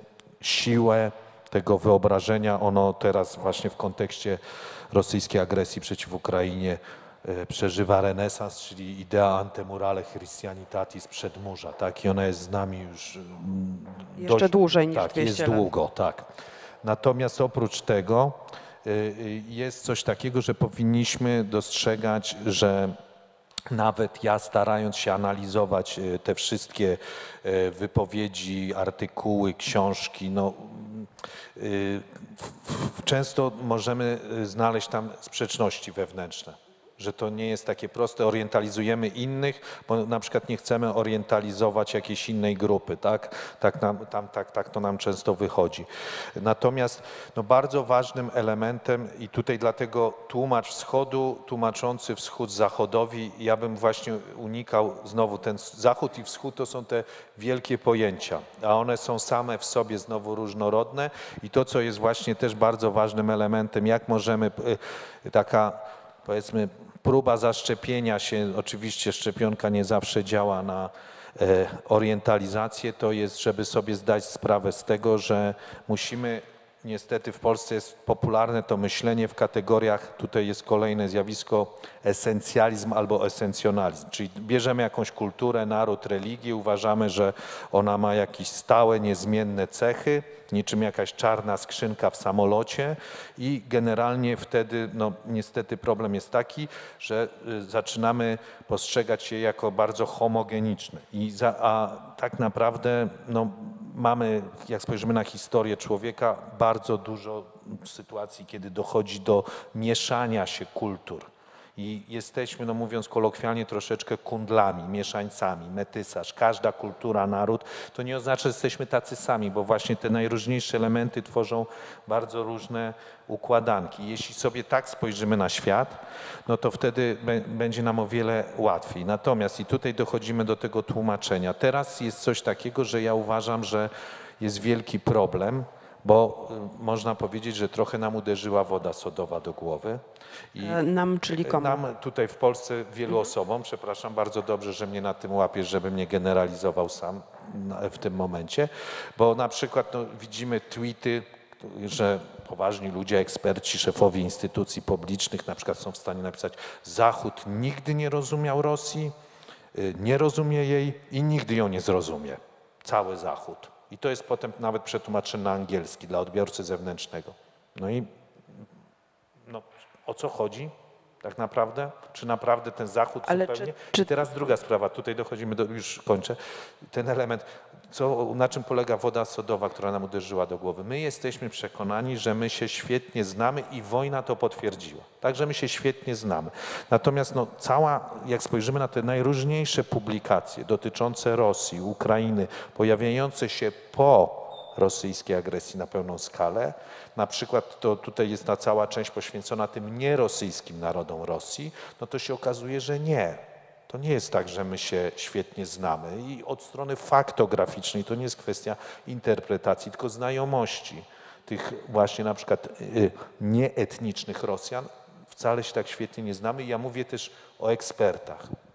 siłę tego wyobrażenia, ono teraz właśnie w kontekście rosyjskiej agresji przeciw Ukrainie e, przeżywa renesans, czyli idea antemurale Christianitatis przedmurza, tak? I ona jest z nami już mm, Jeszcze dość, dłużej niż tak, dwieście jest lat. długo, tak. Natomiast oprócz tego y, y, jest coś takiego, że powinniśmy dostrzegać, że nawet ja, starając się analizować e, te wszystkie e, wypowiedzi, artykuły, książki, no, y, w- w- często możemy e, znaleźć tam sprzeczności wewnętrzne, że to nie jest takie proste, orientalizujemy innych, bo na przykład nie chcemy orientalizować jakiejś innej grupy, tak? Tak, nam, tam, tak, tak to nam często wychodzi. Natomiast no, bardzo ważnym elementem i tutaj dlatego tłumacz wschodu, tłumaczący wschód zachodowi, ja bym właśnie unikał znowu ten zachód i wschód to są te wielkie pojęcia, a one są same w sobie znowu różnorodne i to, co jest właśnie też bardzo ważnym elementem, jak możemy y, taka, powiedzmy, próba zaszczepienia się, oczywiście szczepionka nie zawsze działa na e, orientalizację, to jest, żeby sobie zdać sprawę z tego, że musimy, niestety w Polsce jest popularne to myślenie w kategoriach, tutaj jest kolejne zjawisko, esencjalizm albo esencjonalizm, czyli bierzemy jakąś kulturę, naród, religię, uważamy, że ona ma jakieś stałe, niezmienne cechy, niczym jakaś czarna skrzynka w samolocie i generalnie wtedy, no niestety problem jest taki, że y, zaczynamy postrzegać je jako bardzo homogeniczne. I za, a tak naprawdę no, mamy, jak spojrzymy na historię człowieka, bardzo dużo sytuacji, kiedy dochodzi do mieszania się kultur. I jesteśmy, no mówiąc kolokwialnie, troszeczkę kundlami, mieszańcami, metysaż. Każda kultura, naród, to nie oznacza, że jesteśmy tacy sami, bo właśnie te najróżniejsze elementy tworzą bardzo różne układanki. Jeśli sobie tak spojrzymy na świat, no to wtedy b- będzie nam o wiele łatwiej. Natomiast i tutaj dochodzimy do tego tłumaczenia. Teraz jest coś takiego, że ja uważam, że jest wielki problem, bo y, można powiedzieć, że trochę nam uderzyła woda sodowa do głowy. I E, Nam, czyli komu? nam tutaj w Polsce wielu osobom, przepraszam, bardzo dobrze, że mnie na tym łapiesz, żebym nie generalizował sam na- w tym momencie, bo na przykład no, widzimy tweety, że poważni ludzie, eksperci, szefowie instytucji publicznych na przykład są w stanie napisać: Zachód nigdy nie rozumiał Rosji, y, nie rozumie jej i nigdy ją nie zrozumie. Cały Zachód. I to jest potem nawet przetłumaczone na angielski dla odbiorcy zewnętrznego. No i no, o co chodzi tak naprawdę? Czy naprawdę ten Zachód Ale zupełnie? czy- czy- I teraz druga sprawa, tutaj dochodzimy do, już kończę, ten element, co, na czym polega woda sodowa, która nam uderzyła do głowy. My jesteśmy przekonani, że my się świetnie znamy i wojna to potwierdziła. Także my się świetnie znamy. Natomiast no, cała, jak spojrzymy na te najróżniejsze publikacje dotyczące Rosji, Ukrainy, pojawiające się po rosyjskiej agresji na pełną skalę. Na przykład to tutaj jest ta cała część poświęcona tym nierosyjskim narodom Rosji, no to się okazuje, że nie. To nie jest tak, że my się świetnie znamy i od strony faktograficznej to nie jest kwestia interpretacji, tylko znajomości tych właśnie na przykład y, nieetnicznych Rosjan. Wcale się tak świetnie nie znamy i ja mówię też o ekspertach.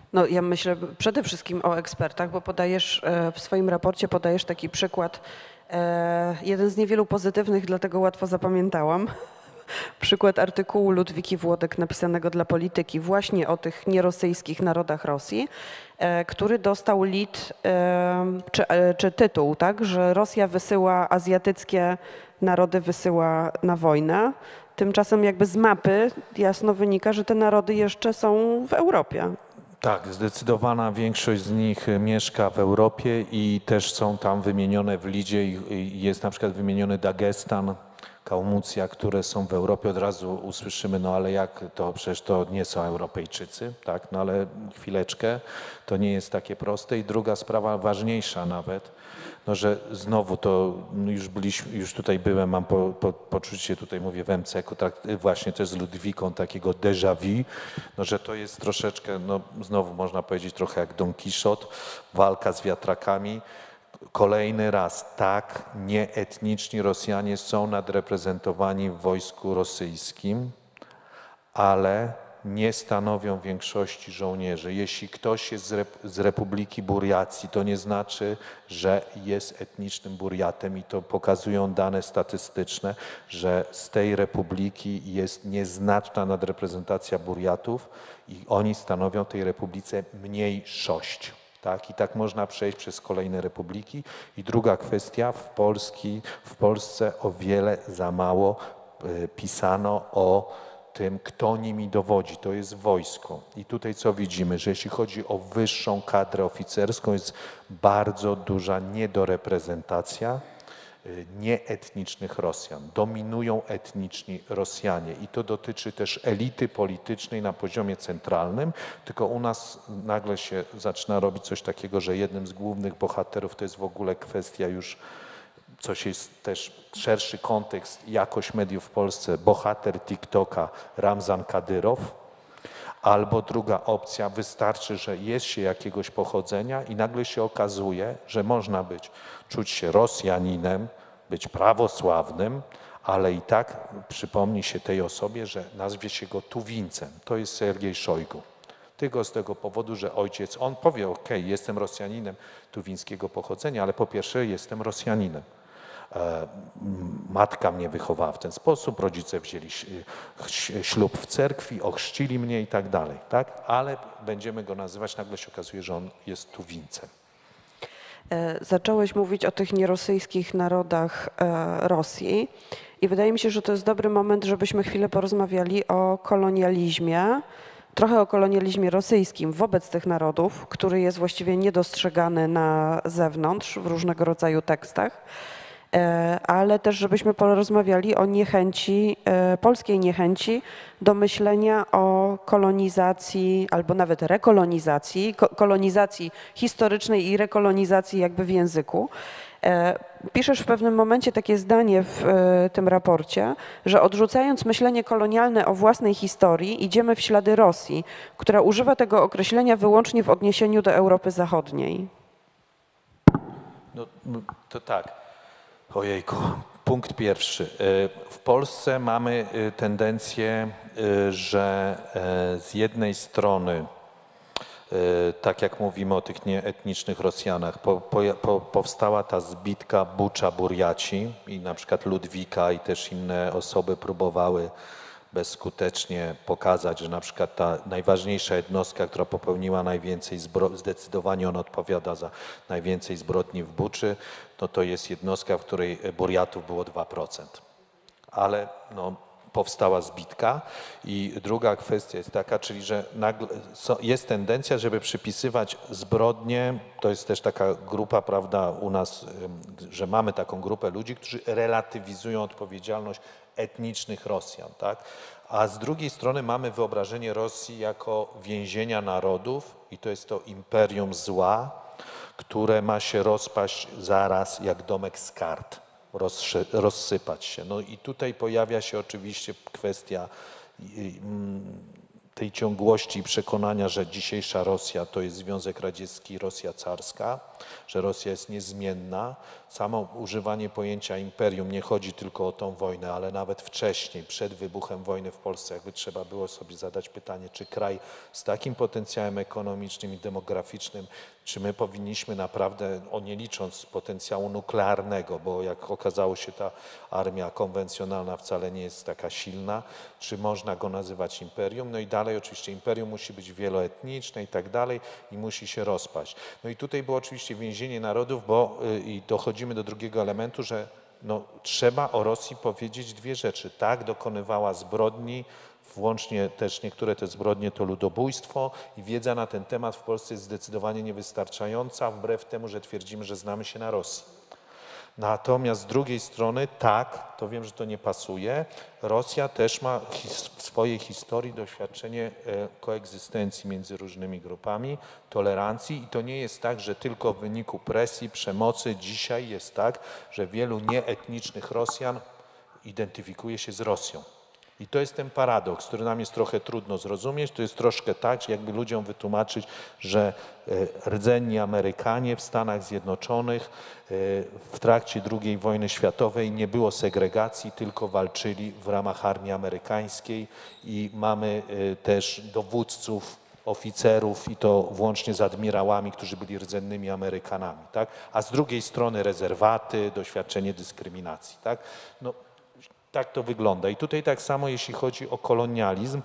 No, ja myślę przede wszystkim o ekspertach, bo podajesz e, w swoim raporcie podajesz taki przykład, e, jeden z niewielu pozytywnych, dlatego łatwo zapamiętałam. Przykład artykułu Ludwiki Włodek napisanego dla Polityki właśnie o tych nierosyjskich narodach Rosji, e, który dostał lead, e, czy, e, czy tytuł, tak, że Rosja wysyła azjatyckie narody, wysyła na wojnę. Tymczasem jakby z mapy jasno wynika, że te narody jeszcze są w Europie. Tak, zdecydowana większość z nich mieszka w Europie i też są tam wymienione w lidzie. I jest na przykład wymieniony Dagestan, Kaumucja, które są w Europie. Od razu usłyszymy, no ale jak to, przecież to nie są Europejczycy, tak? No ale chwileczkę, to nie jest takie proste. I druga sprawa, ważniejsza nawet, no że znowu to już byliśmy, już tutaj byłem, mam po, po, poczucie, tutaj mówię w em ce ku, tak, właśnie też z Ludwiką takiego déjà vu, no że to jest troszeczkę, no znowu można powiedzieć trochę jak Don Quixote, walka z wiatrakami. Kolejny raz, tak, nieetniczni Rosjanie są nadreprezentowani w wojsku rosyjskim, ale nie stanowią większości żołnierzy. Jeśli ktoś jest z, Rep z Republiki Burjacji, to nie znaczy, że jest etnicznym Burjatem i to pokazują dane statystyczne, że z tej republiki jest nieznaczna nadreprezentacja Burjatów i oni stanowią w tej republice mniejszość. Tak? I tak można przejść przez kolejne republiki. I druga kwestia, w, Polski, w Polsce o wiele za mało y, pisano o tym, kto nimi dowodzi, to jest wojsko. I tutaj co widzimy, że jeśli chodzi o wyższą kadrę oficerską, jest bardzo duża niedoreprezentacja nieetnicznych Rosjan. Dominują etniczni Rosjanie i to dotyczy też elity politycznej na poziomie centralnym, tylko u nas nagle się zaczyna robić coś takiego, że jednym z głównych bohaterów to jest w ogóle kwestia już, coś jest też szerszy kontekst, jakość mediów w Polsce, bohater TikToka Ramzan Kadyrow, albo druga opcja, wystarczy, że jest się jakiegoś pochodzenia i nagle się okazuje, że można być, czuć się Rosjaninem, być prawosławnym, ale i tak przypomni się tej osobie, że nazwie się go Tuwincem. To jest Sergiej Szojgu. Tylko z tego powodu, że ojciec, on powie, ok, jestem Rosjaninem tuwińskiego pochodzenia, ale po pierwsze jestem Rosjaninem. Matka mnie wychowała w ten sposób, rodzice wzięli ślub w cerkwi, ochrzcili mnie i tak dalej, tak? Ale będziemy go nazywać, nagle się okazuje, że on jest Tuwincem. Zacząłeś mówić o tych nierosyjskich narodach Rosji i wydaje mi się, że to jest dobry moment, żebyśmy chwilę porozmawiali o kolonializmie, trochę o kolonializmie rosyjskim wobec tych narodów, który jest właściwie niedostrzegany na zewnątrz w różnego rodzaju tekstach, ale też żebyśmy porozmawiali o niechęci, polskiej niechęci do myślenia o kolonizacji albo nawet rekolonizacji, kolonizacji historycznej i rekolonizacji jakby w języku. Piszesz w pewnym momencie takie zdanie w tym raporcie, że odrzucając myślenie kolonialne o własnej historii, idziemy w ślady Rosji, która używa tego określenia wyłącznie w odniesieniu do Europy Zachodniej. No to tak. Ojejku, punkt pierwszy. W Polsce mamy tendencję, że z jednej strony, tak jak mówimy o tych nieetnicznych Rosjanach, po, po, powstała ta zbitka Bucza-Burjaci i na przykład Ludwika i też inne osoby próbowały bezskutecznie pokazać, że na przykład ta najważniejsza jednostka, która popełniła najwięcej zbrodni, zdecydowanie on odpowiada za najwięcej zbrodni w Buczy, no to jest jednostka, w której Burjatów było dwa procent. Ale no, powstała zbitka. I druga kwestia jest taka, czyli że nagle jest tendencja, żeby przypisywać zbrodnie, to jest też taka grupa, prawda, u nas, że mamy taką grupę ludzi, którzy relatywizują odpowiedzialność etnicznych Rosjan, tak? A z drugiej strony mamy wyobrażenie Rosji jako więzienia narodów i to jest to imperium zła, które ma się rozpaść zaraz jak domek z kart, rozsypać się. No i tutaj pojawia się oczywiście kwestia tej ciągłości i przekonania, że dzisiejsza Rosja to jest Związek Radziecki, Rosja carska. że Rosja jest niezmienna. Samo używanie pojęcia imperium nie chodzi tylko o tą wojnę, ale nawet wcześniej, przed wybuchem wojny w Polsce, jakby trzeba było sobie zadać pytanie, czy kraj z takim potencjałem ekonomicznym i demograficznym, czy my powinniśmy naprawdę, o nie licząc potencjału nuklearnego, bo jak okazało się, ta armia konwencjonalna wcale nie jest taka silna, czy można go nazywać imperium? No i dalej oczywiście imperium musi być wieloetniczne i tak dalej i musi się rozpaść. No i tutaj było oczywiście więzienie narodów, bo y, i dochodzimy do drugiego elementu, że no, trzeba o Rosji powiedzieć dwie rzeczy. Tak, dokonywała zbrodni, włącznie też niektóre te zbrodnie to ludobójstwo i wiedza na ten temat w Polsce jest zdecydowanie niewystarczająca, wbrew temu, że twierdzimy, że znamy się na Rosji. Natomiast z drugiej strony, tak, to wiem, że to nie pasuje, Rosja też ma his- w swojej historii doświadczenie e, koegzystencji między różnymi grupami, tolerancji i to nie jest tak, że tylko w wyniku presji, przemocy dzisiaj jest tak, że wielu nieetnicznych Rosjan identyfikuje się z Rosją. I to jest ten paradoks, który nam jest trochę trudno zrozumieć. To jest troszkę tak, że jakby ludziom wytłumaczyć, że e, rdzenni Amerykanie w Stanach Zjednoczonych e, w trakcie drugiej wojny światowej nie było segregacji, tylko walczyli w ramach armii amerykańskiej i mamy e, też dowódców, oficerów i to włącznie z admirałami, którzy byli rdzennymi Amerykanami, tak? A z drugiej strony rezerwaty, doświadczenie dyskryminacji, tak? No, tak to wygląda. I tutaj tak samo, jeśli chodzi o kolonializm,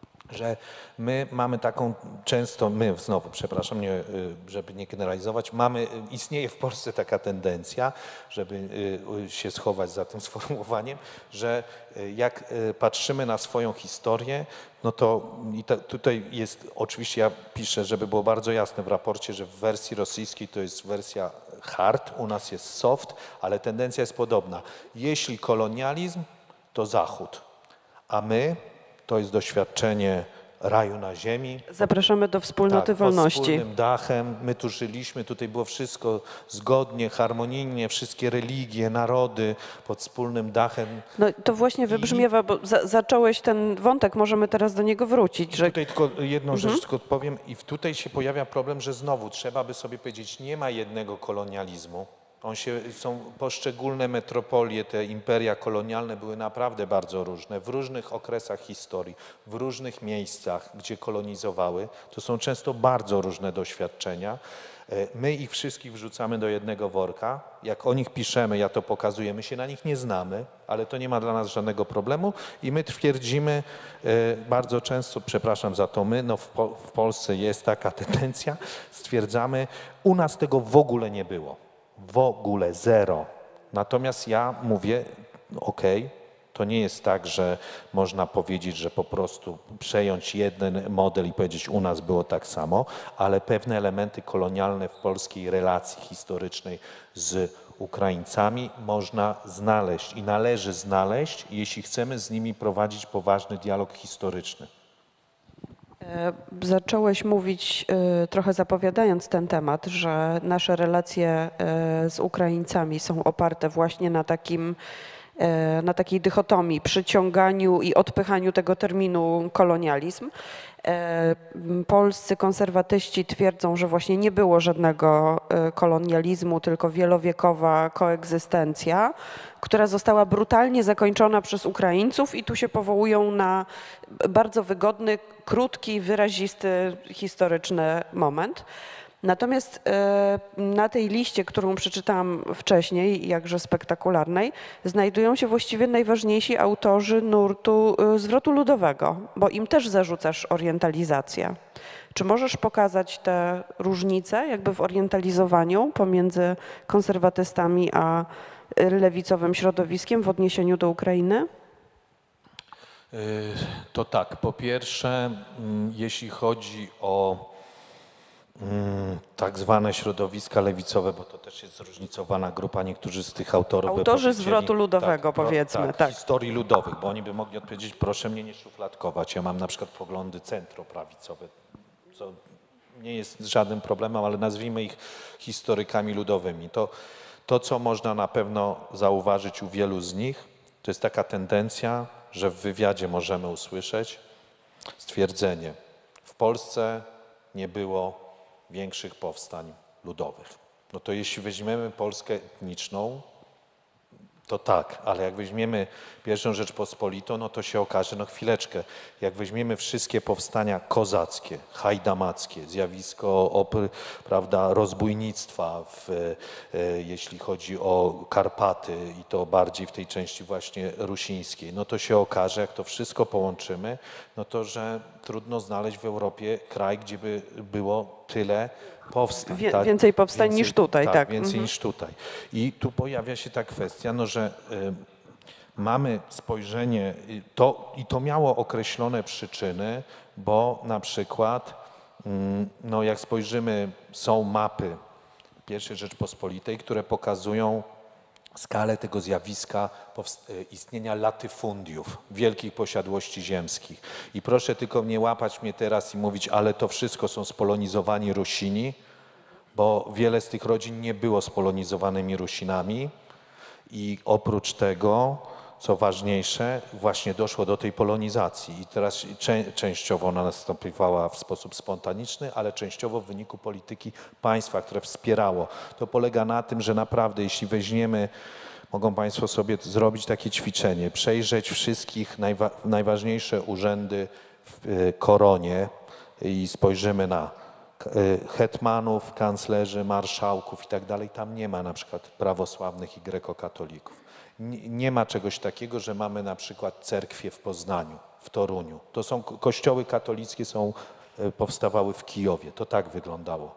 że my mamy taką często, my znowu, przepraszam, nie, żeby nie generalizować, mamy, istnieje w Polsce taka tendencja, żeby się schować za tym sformułowaniem, że jak patrzymy na swoją historię, no to i ta, tutaj jest, oczywiście ja piszę, żeby było bardzo jasne w raporcie, że w wersji rosyjskiej to jest wersja hard, u nas jest soft, ale tendencja jest podobna. Jeśli kolonializm, to Zachód, a my to jest doświadczenie raju na ziemi. Zapraszamy do wspólnoty tak, wolności. pod wspólnym dachem, my tu żyliśmy, tutaj było wszystko zgodnie, harmonijnie, wszystkie religie, narody pod wspólnym dachem. No to właśnie wybrzmiewa, bo za, zacząłeś ten wątek, możemy teraz do niego wrócić. Że... Tutaj tylko jedną Mhm. rzecz tylko odpowiem i tutaj się pojawia problem, że znowu trzeba by sobie powiedzieć, nie ma jednego kolonializmu. On się, są poszczególne metropolie, te imperia kolonialne były naprawdę bardzo różne, w różnych okresach historii, w różnych miejscach, gdzie kolonizowały. To są często bardzo różne doświadczenia. My ich wszystkich wrzucamy do jednego worka. Jak o nich piszemy, ja to pokazuję, my się na nich nie znamy, ale to nie ma dla nas żadnego problemu i my twierdzimy bardzo często, przepraszam za to my, no w, po, w Polsce jest taka tendencja, stwierdzamy, u nas tego w ogóle nie było. W ogóle zero. Natomiast ja mówię, okej, okay, to nie jest tak, że można powiedzieć, że po prostu przejąć jeden model i powiedzieć, u nas było tak samo, ale pewne elementy kolonialne w polskiej relacji historycznej z Ukraińcami można znaleźć i należy znaleźć, jeśli chcemy z nimi prowadzić poważny dialog historyczny. Zacząłeś mówić, trochę zapowiadając ten temat, że nasze relacje z Ukraińcami są oparte właśnie na takim, na takiej dychotomii, przyciąganiu i odpychaniu tego terminu kolonializm. Polscy konserwatyści twierdzą, że właśnie nie było żadnego kolonializmu, tylko wielowiekowa koegzystencja, która została brutalnie zakończona przez Ukraińców i tu się powołują na bardzo wygodny, krótki, wyrazisty, historyczny moment. Natomiast na tej liście, którą przeczytałam wcześniej, jakże spektakularnej, znajdują się właściwie najważniejsi autorzy nurtu zwrotu ludowego, bo im też zarzucasz orientalizację. Czy możesz pokazać te różnice jakby w orientalizowaniu pomiędzy konserwatystami a lewicowym środowiskiem w odniesieniu do Ukrainy? To tak, po pierwsze, jeśli chodzi o tak zwane środowiska lewicowe, bo to też jest zróżnicowana grupa, niektórzy z tych autorów... Autorzy zwrotu ludowego, tak, powiedzmy. Tak, tak, historii ludowych, bo oni by mogli odpowiedzieć, proszę mnie nie szufladkować, ja mam na przykład poglądy centroprawicowe, co nie jest żadnym problemem, ale nazwijmy ich historykami ludowymi. To, to, co można na pewno zauważyć u wielu z nich, to jest taka tendencja, że w wywiadzie możemy usłyszeć stwierdzenie, w Polsce nie było większych powstań ludowych. No to jeśli weźmiemy Polskę etniczną, to tak, ale jak weźmiemy pierwszą Rzeczpospolitą, no to się okaże, no chwileczkę, jak weźmiemy wszystkie powstania kozackie, hajdamackie, zjawisko opry, prawda, rozbójnictwa, w, e, jeśli chodzi o Karpaty i to bardziej w tej części właśnie rusińskiej, no to się okaże, jak to wszystko połączymy, no to, że trudno znaleźć w Europie kraj, gdzie by było tyle powstań. Wie, tak? Więcej powstań Więcej- niż tutaj, tak. Tak, więcej Mhm. niż tutaj. I tu pojawia się ta kwestia, no, że y, mamy spojrzenie, y, to, i to miało określone przyczyny, bo na przykład, mm, no, jak spojrzymy, są mapy pierwszej Rzeczpospolitej, które pokazują skalę tego zjawiska powst- y, istnienia latyfundiów, wielkich posiadłości ziemskich. I proszę tylko nie łapać mnie teraz i mówić, ale to wszystko są spolonizowani Rusini, bo wiele z tych rodzin nie było spolonizowanymi Rusinami i oprócz tego, co ważniejsze, właśnie doszło do tej polonizacji i teraz czę- częściowo ona następowała w sposób spontaniczny, ale częściowo w wyniku polityki państwa, które wspierało. To polega na tym, że naprawdę jeśli weźmiemy, mogą Państwo sobie zrobić takie ćwiczenie, przejrzeć wszystkich najwa- najważniejsze urzędy w y, koronie i spojrzymy na hetmanów, kanclerzy, marszałków i tak dalej, tam nie ma na przykład prawosławnych i grekokatolików. Nie, nie ma czegoś takiego, że mamy na przykład cerkwie w Poznaniu, w Toruniu. To są kościoły katolickie, są, powstawały w Kijowie. To tak wyglądało.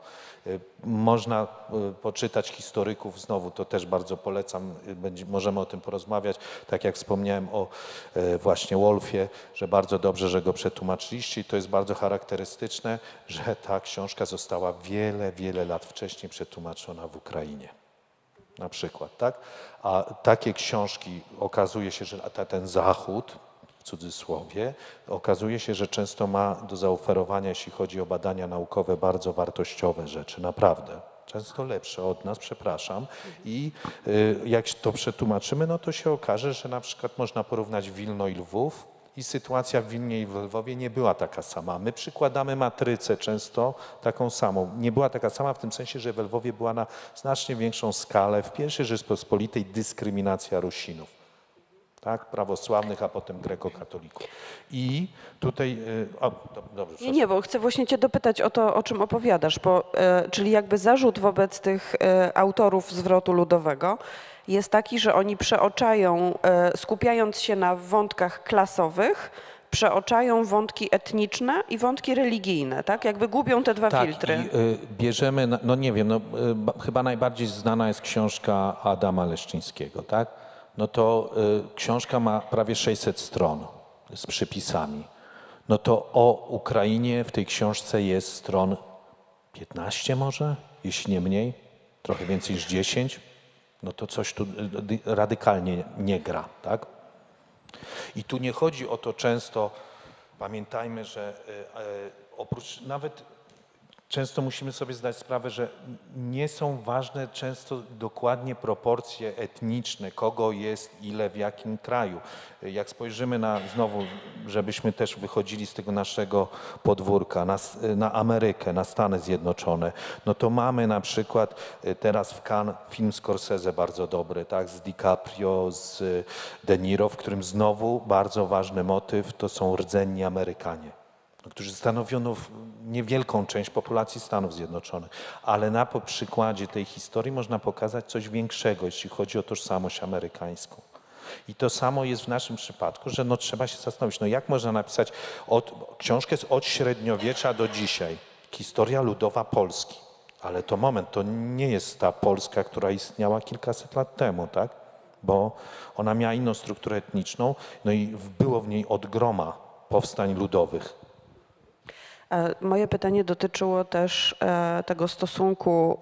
Można poczytać historyków, znowu to też bardzo polecam, będzie, możemy o tym porozmawiać, tak jak wspomniałem o właśnie Wolfie, że bardzo dobrze, że go przetłumaczyliście i to jest bardzo charakterystyczne, że ta książka została wiele, wiele lat wcześniej przetłumaczona w Ukrainie. Na przykład, tak? A takie książki, okazuje się, że ten Zachód, w cudzysłowie, okazuje się, że często ma do zaoferowania, jeśli chodzi o badania naukowe, bardzo wartościowe rzeczy, naprawdę. Często lepsze od nas, przepraszam. I y, jak to przetłumaczymy, no to się okaże, że na przykład można porównać Wilno i Lwów i sytuacja w Wilnie i w Lwowie nie była taka sama. My przykładamy matrycę często taką samą. Nie była taka sama w tym sensie, że w Lwowie była na znacznie większą skalę w pierwszej Rzeczpospolitej dyskryminacja Rusinów. Tak, prawosławnych, a potem grekokatolików. I tutaj, o, dobrze. Nie, nie, bo chcę właśnie cię dopytać o to, o czym opowiadasz, bo, e, czyli jakby zarzut wobec tych e, autorów zwrotu ludowego jest taki, że oni przeoczają, e, skupiając się na wątkach klasowych, przeoczają wątki etniczne i wątki religijne, tak? Jakby gubią te dwa tak, filtry. I, y, bierzemy, na- no nie wiem, no, y, ba- chyba najbardziej znana jest książka Adama Leszczyńskiego, tak? No to y, książka ma prawie sześćset stron z przypisami. No to o Ukrainie w tej książce jest stron piętnaście może, jeśli nie mniej, trochę więcej niż dziesięć. No to coś tu y, radykalnie nie gra, tak? I tu nie chodzi o to często, pamiętajmy, że y, y, oprócz nawet często musimy sobie zdać sprawę, że nie są ważne często dokładnie proporcje etniczne, kogo jest, ile, w jakim kraju. Jak spojrzymy na, znowu, żebyśmy też wychodzili z tego naszego podwórka, na, na Amerykę, na Stany Zjednoczone, no to mamy na przykład teraz w Cannes film Scorsese bardzo dobry, tak, z DiCaprio, z De Niro, w którym znowu bardzo ważny motyw to są rdzenni Amerykanie, którzy stanowiono niewielką część populacji Stanów Zjednoczonych. Ale na przykładzie tej historii można pokazać coś większego, jeśli chodzi o tożsamość amerykańską. I to samo jest w naszym przypadku, że no trzeba się zastanowić, no jak można napisać od, książkę od średniowiecza do dzisiaj, historia ludowa Polski. Ale to moment, to nie jest ta Polska, która istniała kilkaset lat temu, tak? Bo ona miała inną strukturę etniczną, no i było w niej od groma powstań ludowych. Moje pytanie dotyczyło też tego stosunku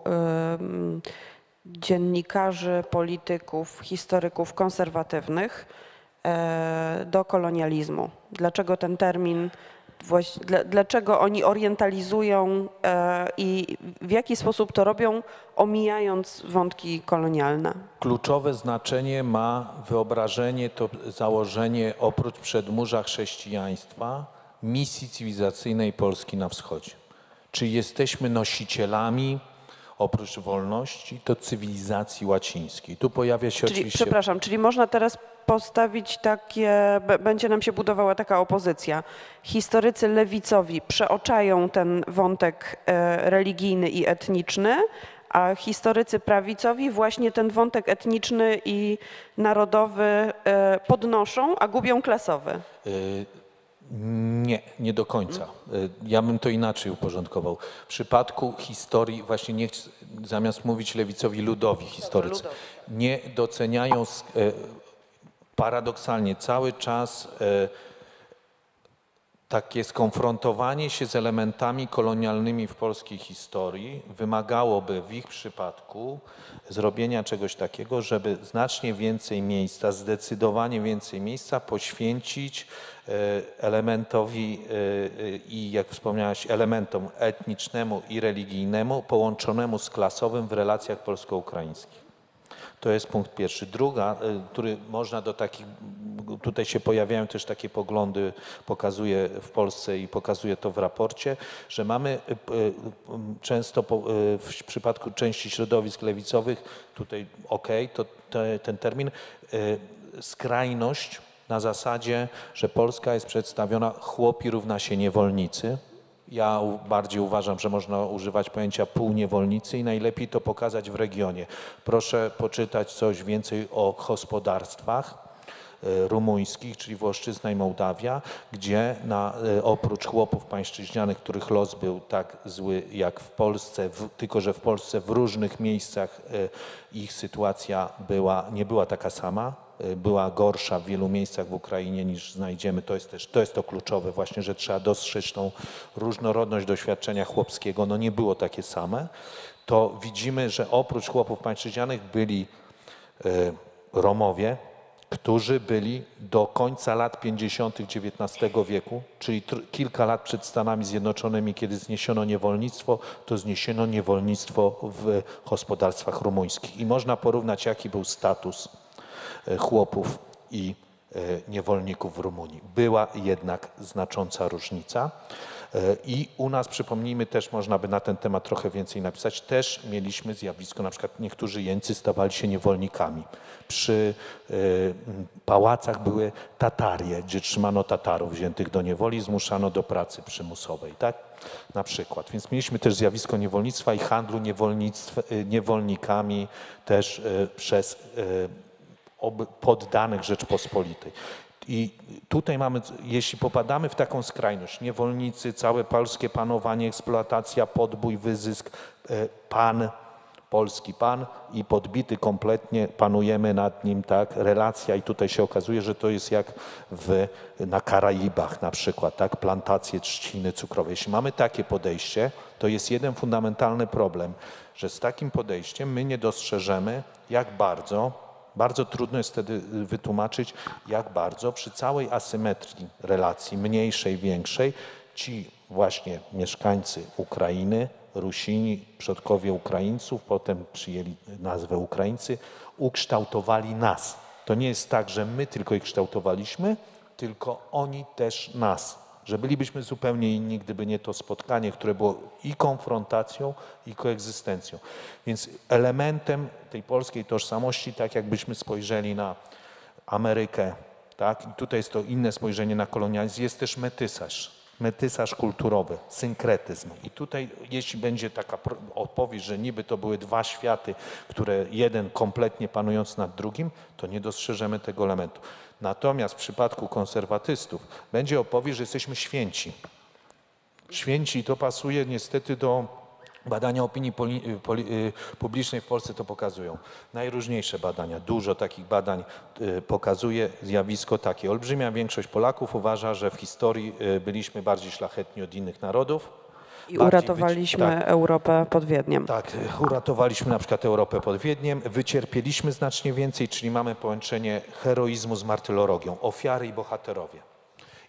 dziennikarzy, polityków, historyków konserwatywnych do kolonializmu. Dlaczego ten termin, dlaczego oni orientalizują i w jaki sposób to robią, omijając wątki kolonialne? Kluczowe znaczenie ma wyobrażenie, to założenie oprócz przedmurza chrześcijaństwa, misji cywilizacyjnej Polski na wschodzie. Czy jesteśmy nosicielami oprócz wolności to cywilizacji łacińskiej. Tu pojawia się Czyli, oczywiście... przepraszam, czyli można teraz postawić takie, b- będzie nam się budowała taka opozycja. Historycy lewicowi przeoczają ten wątek e, religijny i etniczny, a historycy prawicowi właśnie ten wątek etniczny i narodowy e, podnoszą, a gubią klasowy. Y, Nie, nie do końca. Y, Ja bym to inaczej uporządkował. W przypadku historii właśnie nie chc- zamiast mówić lewicowi ludowi historycy, ludowi. nie doceniają sk- y, paradoksalnie cały czas y, takie skonfrontowanie się z elementami kolonialnymi w polskiej historii wymagałoby w ich przypadku zrobienia czegoś takiego, żeby znacznie więcej miejsca, zdecydowanie więcej miejsca poświęcić e, elementowi e, e, i jak wspomniałaś, elementom etnicznemu i religijnemu połączonemu z klasowym w relacjach polsko-ukraińskich. To jest punkt pierwszy. Druga, y, który można do takich, tutaj się pojawiają też takie poglądy, pokazuje w Polsce i pokazuje to w raporcie, że mamy y, y, często po, y, w przypadku części środowisk lewicowych, tutaj okej, to, to ten termin, y, skrajność na zasadzie, że Polska jest przedstawiona chłopi równa się niewolnicy. Ja u- bardziej uważam, że można używać pojęcia półniewolnicy i najlepiej to pokazać w regionie. Proszę poczytać coś więcej o gospodarstwach e, rumuńskich, czyli Włoszczyzna i Mołdawia, gdzie na, e, oprócz chłopów pańszczyźnianych, których los był tak zły jak w Polsce, w, tylko że w Polsce w różnych miejscach e, ich sytuacja była, nie była taka sama, e, była gorsza w wielu miejscach w Ukrainie niż znajdziemy. To jest też to, jest to kluczowe właśnie, że trzeba dostrzec tą różnorodność doświadczenia chłopskiego. No nie było takie same. To widzimy, że oprócz chłopów pańszczyźnianych byli e, Romowie, którzy byli do końca lat pięćdziesiątych dziewiętnastego wieku, czyli tr- kilka lat przed Stanami Zjednoczonymi, kiedy zniesiono niewolnictwo, to zniesiono niewolnictwo w gospodarstwach rumuńskich. I można porównać, jaki był status e, chłopów i e, niewolników w Rumunii. Była jednak znacząca różnica. E, I u nas, przypomnijmy, też można by na ten temat trochę więcej napisać, też mieliśmy zjawisko, na przykład niektórzy jeńcy stawali się niewolnikami. Przy e, m, pałacach były Tatarie, gdzie trzymano Tatarów wziętych do niewoli i zmuszano do pracy przymusowej, tak? Na przykład. Więc mieliśmy też zjawisko niewolnictwa i handlu niewolnictw, e, niewolnikami też e, przez e, oby- poddanych Rzeczpospolitej. I tutaj mamy, jeśli popadamy w taką skrajność, niewolnicy, całe polskie panowanie, eksploatacja, podbój, wyzysk, e, pan, polski pan i podbity kompletnie, panujemy nad nim, tak, relacja i tutaj się okazuje, że to jest jak w, na Karaibach na przykład, tak, plantacje trzciny cukrowej. Jeśli mamy takie podejście, to jest jeden fundamentalny problem, że z takim podejściem my nie dostrzeżemy, jak bardzo Bardzo trudno jest wtedy wytłumaczyć, jak bardzo przy całej asymetrii relacji, mniejszej, większej, ci właśnie mieszkańcy Ukrainy, Rusini, przodkowie Ukraińców, potem przyjęli nazwę Ukraińcy, ukształtowali nas. To nie jest tak, że my tylko ich kształtowaliśmy, tylko oni też nas. Że bylibyśmy zupełnie inni, gdyby nie to spotkanie, które było i konfrontacją, i koegzystencją. Więc elementem tej polskiej tożsamości, tak jakbyśmy spojrzeli na Amerykę, tak? I tutaj jest to inne spojrzenie na kolonializm, jest też metysaż. Metysaż kulturowy, synkretyzm. I tutaj, jeśli będzie taka pro- opowieść, że niby to były dwa światy, które jeden kompletnie panujący nad drugim, to nie dostrzeżemy tego elementu. Natomiast w przypadku konserwatystów będzie opowieść, że jesteśmy święci. Święci i to pasuje niestety do badania opinii poli, poli, y, publicznej w Polsce to pokazują. Najróżniejsze badania, dużo takich badań y, pokazuje zjawisko takie. Olbrzymia większość Polaków uważa, że w historii y, byliśmy bardziej szlachetni od innych narodów. I Bardziej uratowaliśmy wyci- tak, Europę pod Wiedniem. tak, uratowaliśmy na przykład Europę pod Wiedniem, wycierpieliśmy znacznie więcej, czyli mamy połączenie heroizmu z martyrologią, ofiary i bohaterowie.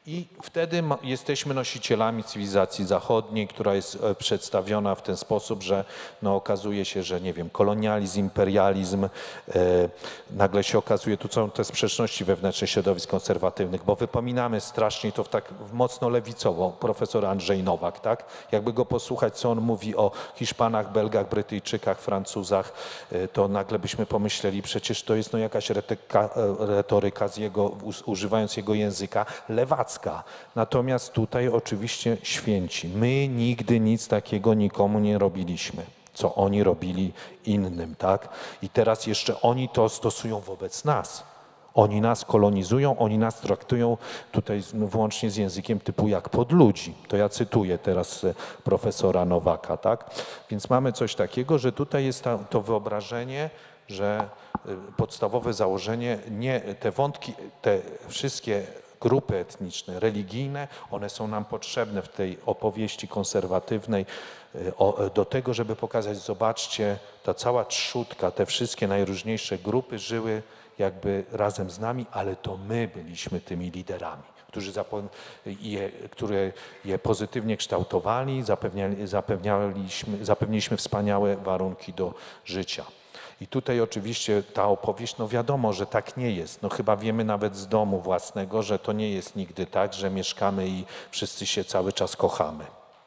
I wtedy ma, jesteśmy nosicielami cywilizacji zachodniej, która jest e, przedstawiona w ten sposób, że no, okazuje się, że nie wiem, kolonializm, imperializm, e, nagle się okazuje, tu są te sprzeczności wewnętrzne środowisk konserwatywnych, bo wypominamy strasznie to w tak mocno lewicowo, profesor Andrzej Nowak, tak? Jakby go posłuchać, co on mówi o Hiszpanach, Belgach, Brytyjczykach, Francuzach, e, to nagle byśmy pomyśleli, przecież to jest no, jakaś retyka, e, retoryka z jego, używając jego języka, lewacka. Natomiast tutaj oczywiście święci. My nigdy nic takiego nikomu nie robiliśmy, co oni robili innym, tak? I teraz jeszcze oni to stosują wobec nas. Oni nas kolonizują, oni nas traktują tutaj włącznie z językiem typu jak pod ludzi. To ja cytuję teraz profesora Nowaka, tak? Więc mamy coś takiego, że tutaj jest ta, to wyobrażenie, że podstawowe założenie, nie te wątki, te wszystkie grupy etniczne, religijne, one są nam potrzebne w tej opowieści konserwatywnej do tego, żeby pokazać, zobaczcie, ta cała trzutka, te wszystkie najróżniejsze grupy żyły jakby razem z nami, ale to my byliśmy tymi liderami, którzy je, które je pozytywnie kształtowali, zapewniali, zapewnialiśmy, zapewniliśmy wspaniałe warunki do życia. I tutaj oczywiście ta opowieść, no wiadomo, że tak nie jest. No chyba wiemy nawet z domu własnego, że to nie jest nigdy tak, że mieszkamy i wszyscy się cały czas kochamy.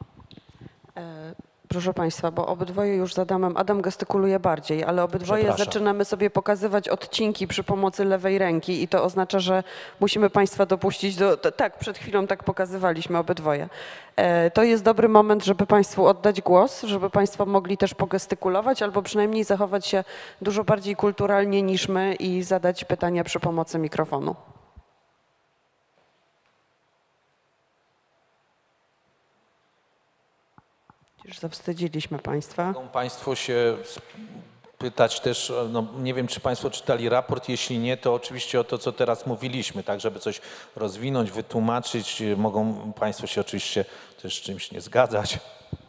Proszę Państwa, bo obydwoje już z Adamem, Adam gestykuluje bardziej, ale obydwoje zaczynamy sobie pokazywać odcinki przy pomocy lewej ręki i to oznacza, że musimy Państwa dopuścić do... Tak, przed chwilą tak pokazywaliśmy obydwoje. To jest dobry moment, żeby Państwu oddać głos, żeby Państwo mogli też pogestykulować albo przynajmniej zachować się dużo bardziej kulturalnie niż my i zadać pytania przy pomocy mikrofonu. Już zawstydziliśmy Państwa. Mogą Państwo się pytać też, no nie wiem, czy Państwo czytali raport, jeśli nie, to oczywiście o to, co teraz mówiliśmy, tak, żeby coś rozwinąć, wytłumaczyć, mogą Państwo się oczywiście też z czymś nie zgadzać.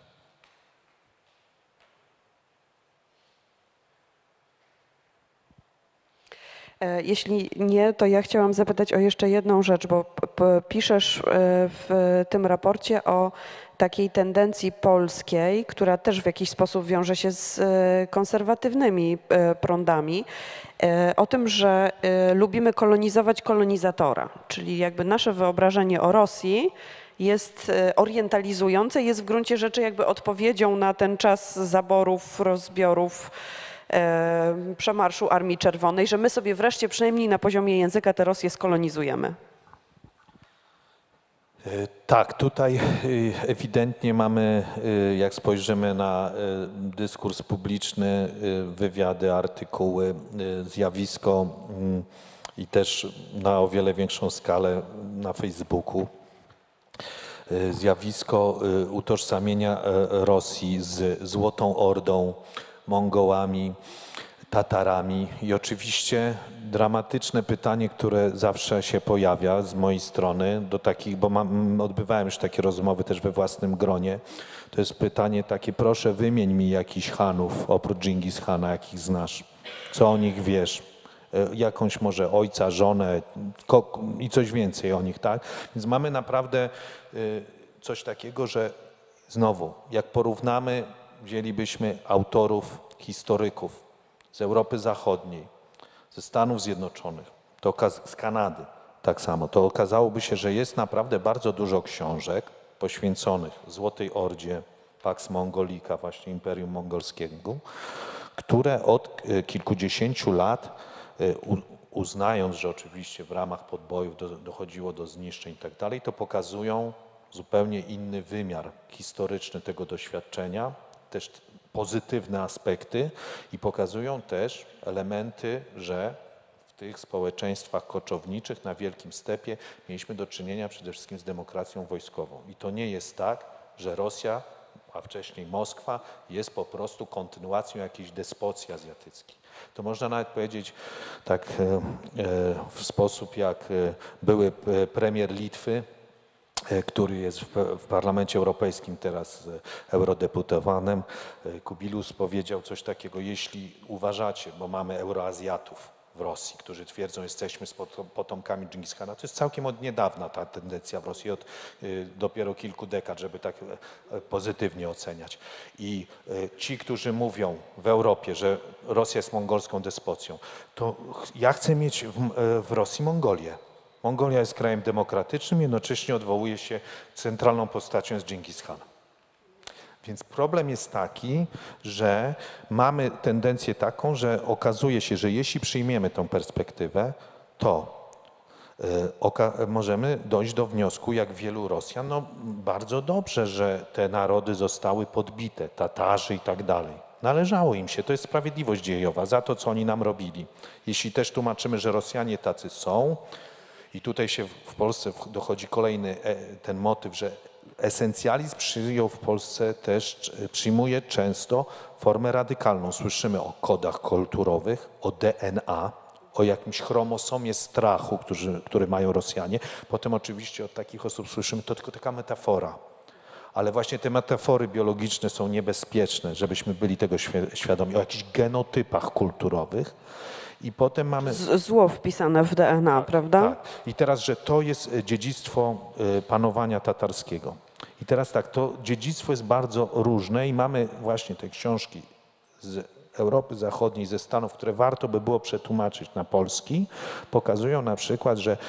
Jeśli nie, to ja chciałam zapytać o jeszcze jedną rzecz, bo piszesz w tym raporcie o takiej tendencji polskiej, która też w jakiś sposób wiąże się z konserwatywnymi prądami, o tym, że lubimy kolonizować kolonizatora, czyli jakby nasze wyobrażenie o Rosji jest orientalizujące, jest w gruncie rzeczy jakby odpowiedzią na ten czas zaborów, rozbiorów, przemarszu Armii Czerwonej, że my sobie wreszcie przynajmniej na poziomie języka tę Rosję skolonizujemy. Tak, tutaj ewidentnie mamy, jak spojrzymy na dyskurs publiczny, wywiady, artykuły, zjawisko i też na o wiele większą skalę na Facebooku, zjawisko utożsamienia Rosji z Złotą Ordą, Mongołami, Tatarami i oczywiście dramatyczne pytanie, które zawsze się pojawia z mojej strony do takich, bo mam, odbywałem już takie rozmowy też we własnym gronie, to jest pytanie takie, proszę wymień mi jakichś Hanów oprócz Dżingis Hana, jakich znasz, co o nich wiesz, jakąś może ojca, żonę i coś więcej o nich, tak? Więc mamy naprawdę coś takiego, że znowu, jak porównamy, wzięlibyśmy autorów, historyków z Europy Zachodniej, ze Stanów Zjednoczonych, to z Kanady tak samo, to okazałoby się, że jest naprawdę bardzo dużo książek poświęconych Złotej Ordzie, Pax Mongolica, właśnie Imperium Mongolskiego, które od kilkudziesięciu lat, uznając, że oczywiście w ramach podbojów do, dochodziło do zniszczeń i tak dalej, to pokazują zupełnie inny wymiar historyczny tego doświadczenia, też pozytywne aspekty i pokazują też elementy, że w tych społeczeństwach koczowniczych na Wielkim Stepie mieliśmy do czynienia przede wszystkim z demokracją wojskową. I to nie jest tak, że Rosja, a wcześniej Moskwa jest po prostu kontynuacją jakiejś despocji azjatyckiej. To można nawet powiedzieć tak w sposób, jak były premier Litwy, który jest w Parlamencie Europejskim teraz eurodeputowanym, Kubilus powiedział coś takiego, jeśli uważacie, bo mamy Euroazjatów w Rosji, którzy twierdzą, jesteśmy z potomkami Dżingischana. To jest całkiem od niedawna ta tendencja w Rosji, od y, dopiero kilku dekad, żeby tak y, pozytywnie oceniać. I y, ci, którzy mówią w Europie, że Rosja jest mongolską despocją, to ja chcę mieć w, y, w Rosji Mongolię. Mongolia jest krajem demokratycznym, jednocześnie odwołuje się centralną postacią z Dżingischana. Więc problem jest taki, że mamy tendencję taką, że okazuje się, że jeśli przyjmiemy tą perspektywę, to y, możemy dojść do wniosku, jak wielu Rosjan, no bardzo dobrze, że te narody zostały podbite, Tatarzy i tak dalej. Należało im się, to jest sprawiedliwość dziejowa za to, co oni nam robili. Jeśli też tłumaczymy, że Rosjanie tacy są, i tutaj się w Polsce dochodzi kolejny ten motyw, że esencjalizm przyjął w Polsce też, przyjmuje często formę radykalną. Słyszymy o kodach kulturowych, o D N A, o jakimś chromosomie strachu, którzy, który mają Rosjanie. Potem oczywiście od takich osób słyszymy, to tylko taka metafora. Ale właśnie te metafory biologiczne są niebezpieczne, żebyśmy byli tego świadomi, o jakichś genotypach kulturowych. I potem mamy... Z, zło wpisane w D N A, tak, prawda? Tak. I teraz, że to jest dziedzictwo panowania tatarskiego. I teraz tak, to dziedzictwo jest bardzo różne i mamy właśnie te książki z Europy Zachodniej, ze Stanów, które warto by było przetłumaczyć na polski. Pokazują na przykład, że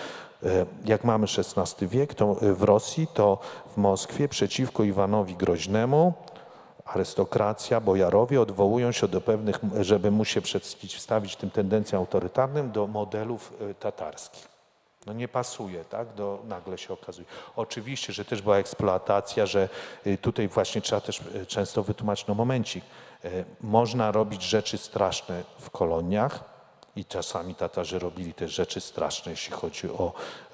jak mamy szesnasty wiek, to w Rosji, to w Moskwie przeciwko Iwanowi Groźnemu arystokracja, bojarowie odwołują się do pewnych, żeby mu się przeciwstawić tym tendencjom autorytarnym, do modelów tatarskich. No nie pasuje, tak? Do, nagle się okazuje. Oczywiście, że też była eksploatacja, że tutaj właśnie trzeba też często wytłumaczyć, no momencik, można robić rzeczy straszne w koloniach i czasami Tatarzy robili też rzeczy straszne, jeśli chodzi o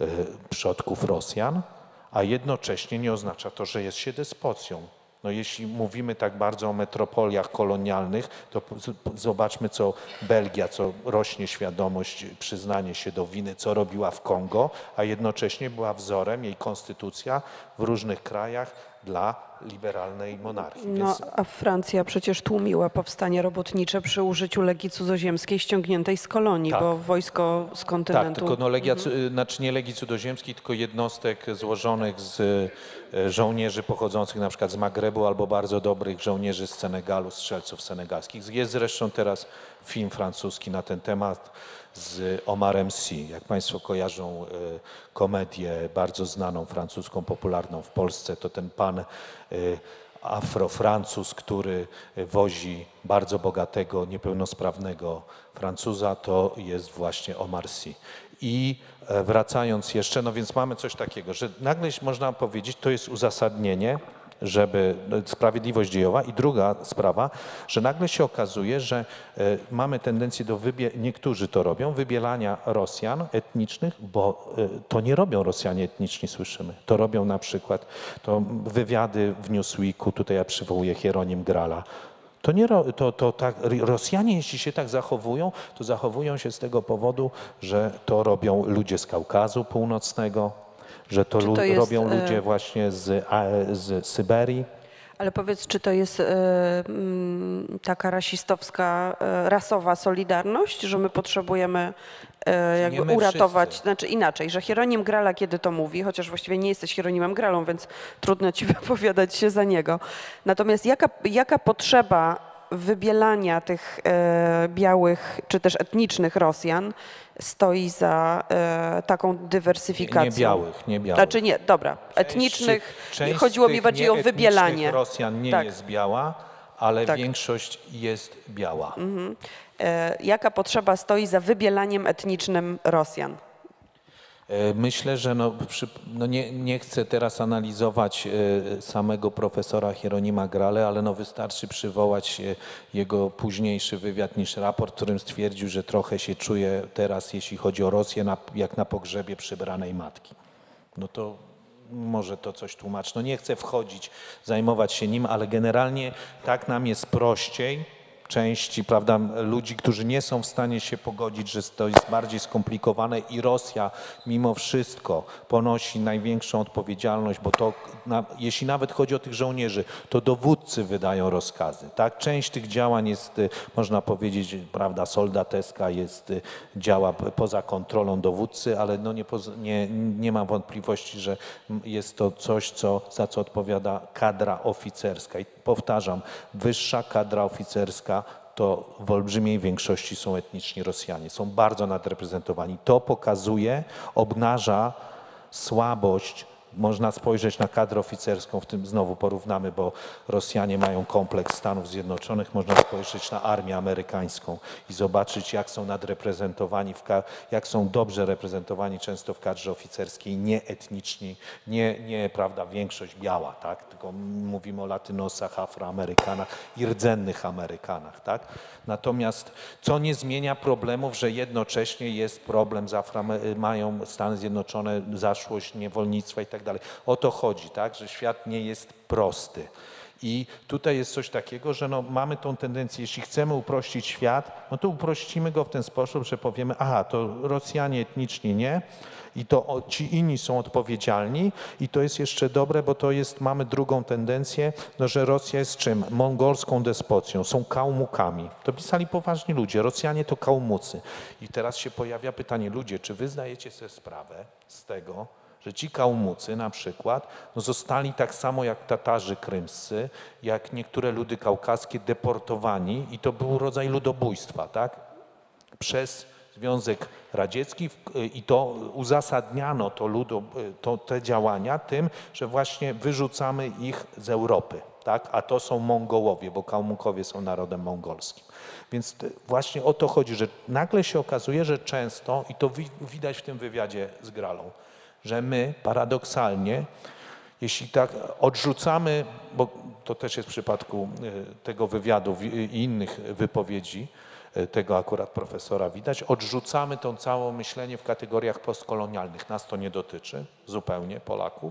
przodków Rosjan, a jednocześnie nie oznacza to, że jest się despocją. No jeśli mówimy tak bardzo o metropoliach kolonialnych, to zobaczmy, co Belgia, co rośnie świadomość, przyznanie się do winy, co robiła w Kongo, a jednocześnie była wzorem jej konstytucja w różnych krajach dla liberalnej monarchii. No, Więc... a Francja przecież tłumiła powstanie robotnicze przy użyciu legii cudzoziemskiej ściągniętej z kolonii, Tak. bo wojsko z kontynentu... Tak, tylko no legia, mhm. znaczy nie legii cudzoziemskiej, tylko jednostek złożonych z żołnierzy pochodzących na przykład z Magrebu albo bardzo dobrych żołnierzy z Senegalu, strzelców senegalskich. Jest zresztą teraz film francuski na ten temat z Omarem Sy. Jak Państwo kojarzą komedię bardzo znaną, francuską, popularną w Polsce, to ten pan Afro-Francuz, który wozi bardzo bogatego, niepełnosprawnego Francuza, to jest właśnie Omar Sy. I wracając jeszcze, no więc mamy coś takiego, że nagle można powiedzieć, to jest uzasadnienie, żeby sprawiedliwość dziejowa. I druga sprawa, że nagle się okazuje, że mamy tendencję do, wybie- niektórzy to robią, wybielania Rosjan etnicznych, bo to nie robią Rosjanie etniczni, słyszymy. To robią na przykład to wywiady w Newsweeku, tutaj ja przywołuję Hieronim Grala. To nie, to, to tak, Rosjanie, jeśli się tak zachowują, to zachowują się z tego powodu, że to robią ludzie z Kaukazu Północnego, że to, lu- to jest, robią ludzie właśnie z, z Syberii. Ale powiedz, czy to jest y, y, taka rasistowska, y, rasowa solidarność, że my potrzebujemy y, jakby my uratować, wszyscy. znaczy inaczej, że Hieronim Grala kiedy to mówi, chociaż właściwie nie jesteś Hieronimem Gralą, więc trudno ci wypowiadać się za niego. Natomiast jaka, jaka potrzeba wybielania tych e, białych czy też etnicznych Rosjan stoi za e, taką dywersyfikacją? Nie białych, nie białych. Znaczy nie, dobra, etnicznych, Część chodziło mi tych bardziej o wybielanie. Rosjan nie tak. jest biała, ale tak. większość jest biała. Mhm. E, jaka potrzeba stoi za wybielaniem etnicznym Rosjan? Myślę, że no, przy, no nie, nie chcę teraz analizować e, samego profesora Hieronima Grale, ale no wystarczy przywołać e, jego późniejszy wywiad niż raport, w którym stwierdził, że trochę się czuje teraz, jeśli chodzi o Rosję, na, jak na pogrzebie przybranej matki. No to może to coś tłumaczy. No nie chcę wchodzić, zajmować się nim, ale generalnie tak nam jest prościej, części, prawda, ludzi, którzy nie są w stanie się pogodzić, że to jest bardziej skomplikowane i Rosja mimo wszystko ponosi największą odpowiedzialność, bo to, na, jeśli nawet chodzi o tych żołnierzy, to dowódcy wydają rozkazy, tak? Część tych działań jest, można powiedzieć, prawda, soldateska jest, działa poza kontrolą dowódcy, ale no nie, poza, nie, nie ma wątpliwości, że jest to coś, co, za co odpowiada kadra oficerska. I powtarzam, wyższa kadra oficerska to w olbrzymiej większości są etniczni Rosjanie, są bardzo nadreprezentowani. To pokazuje, obnaża słabość. Można spojrzeć na kadrę oficerską, w tym znowu porównamy, bo Rosjanie mają kompleks Stanów Zjednoczonych, można spojrzeć na armię amerykańską i zobaczyć, jak są nadreprezentowani, w jak są dobrze reprezentowani często w kadrze oficerskiej, nie etniczni, nie, nie prawda, większość biała, tak? Tylko mówimy o latynosach, afroamerykanach i rdzennych Amerykanach, tak? Natomiast co nie zmienia problemów, że jednocześnie jest problem z Afro, mają Stany Zjednoczone zaszłość niewolnictwa i tak dalej. O to chodzi, tak, że świat nie jest prosty. I tutaj jest coś takiego, że no, mamy tą tendencję, jeśli chcemy uprościć świat, no to uprościmy go w ten sposób, że powiemy, aha, to Rosjanie etniczni nie i to ci inni są odpowiedzialni i to jest jeszcze dobre, bo to jest, mamy drugą tendencję, no, że Rosja jest czym? Mongolską despocją, są kałmukami. To pisali poważni ludzie, Rosjanie to kałmucy. I teraz się pojawia pytanie, ludzie, czy wy zdajecie sobie sprawę z tego, że ci kałmucy na przykład no zostali tak samo jak Tatarzy krymscy, jak niektóre ludy kaukaskie deportowani i to był rodzaj ludobójstwa, tak? Przez Związek Radziecki i to uzasadniano to, ludo, to te działania tym, że właśnie wyrzucamy ich z Europy, tak? A to są Mongołowie, bo Kałmukowie są narodem mongolskim. Więc właśnie o to chodzi, że nagle się okazuje, że często, i to widać w tym wywiadzie z Gralą, że my paradoksalnie, jeśli tak odrzucamy, bo to też jest w przypadku tego wywiadu i innych wypowiedzi, tego akurat profesora widać, odrzucamy to całe myślenie w kategoriach postkolonialnych. Nas to nie dotyczy zupełnie, Polaków.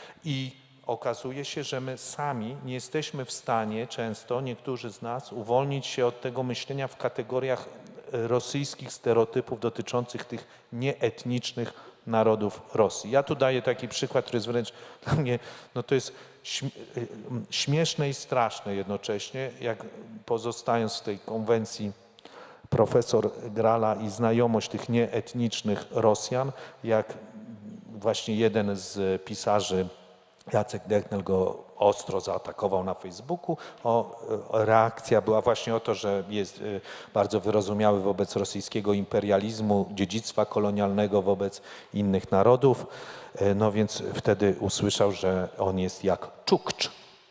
I okazuje się, że my sami nie jesteśmy w stanie często, niektórzy z nas, uwolnić się od tego myślenia w kategoriach rosyjskich stereotypów dotyczących tych nieetnicznych narodów Rosji. Ja tu daję taki przykład, który jest wręcz dla mnie, no to jest śmieszne i straszne jednocześnie, jak pozostając w tej konwencji profesor Grala i znajomość tych nieetnicznych Rosjan, jak właśnie jeden z pisarzy, Jacek Dechnel, go ostro zaatakował na Facebooku. O, reakcja była właśnie o to, że jest bardzo wyrozumiały wobec rosyjskiego imperializmu, dziedzictwa kolonialnego wobec innych narodów. No więc wtedy usłyszał, że on jest jak Czukcz.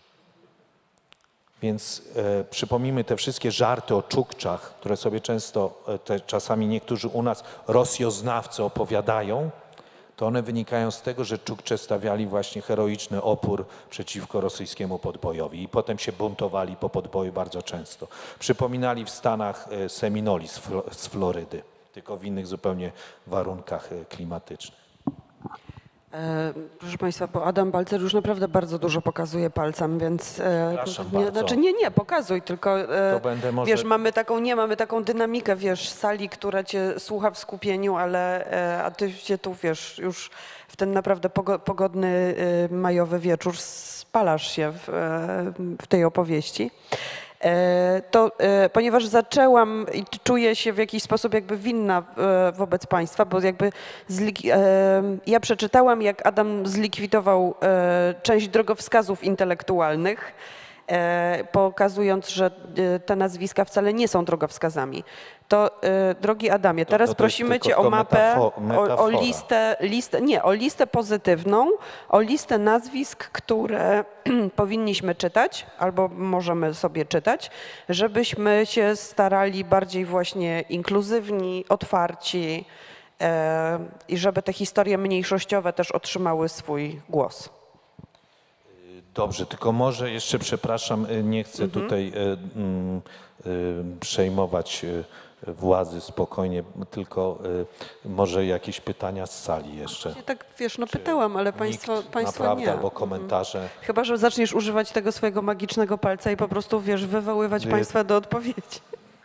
Więc e, przypomnijmy te wszystkie żarty o Czukczach, które sobie często, te, czasami niektórzy u nas rosjoznawcy opowiadają, to one wynikają z tego, że Czukcze stawiali właśnie heroiczny opór przeciwko rosyjskiemu podbojowi i potem się buntowali po podboju bardzo często. Przypominali w Stanach Seminoli z, Flo, z Florydy, tylko w innych zupełnie warunkach klimatycznych. Proszę Państwa, bo Adam Balcer już naprawdę bardzo dużo pokazuje palcem, więc Przepraszam nie, bardzo. znaczy nie, nie, pokazuj, tylko To będę może... wiesz, mamy taką, nie, mamy taką dynamikę, wiesz, sali, która cię słucha w skupieniu, ale a ty się tu, wiesz, już w ten naprawdę pogodny majowy wieczór spalasz się w, w tej opowieści. To ponieważ zaczęłam i czuję się w jakiś sposób jakby winna wobec państwa, bo jakby ja przeczytałam, jak Adam zlikwidował część drogowskazów intelektualnych, pokazując, że te nazwiska wcale nie są drogowskazami. To drogi Adamie, teraz to, to prosimy Cię o mapę, o, o listę, listę, nie, o listę pozytywną, o listę nazwisk, które powinniśmy czytać, albo możemy sobie czytać, żebyśmy się starali bardziej właśnie inkluzywni, otwarci e, i żeby te historie mniejszościowe też otrzymały swój głos. Dobrze, tylko może jeszcze, przepraszam, nie chcę mhm. tutaj y, y, przejmować y, władzy spokojnie, tylko y, może jakieś pytania z sali jeszcze. Ja tak, wiesz, no pytałam, ale państwo, Nikt państwo naprawdę, nie. albo komentarze. Chyba że zaczniesz używać tego swojego magicznego palca i po prostu, wiesz, wywoływać Nie. państwa do odpowiedzi.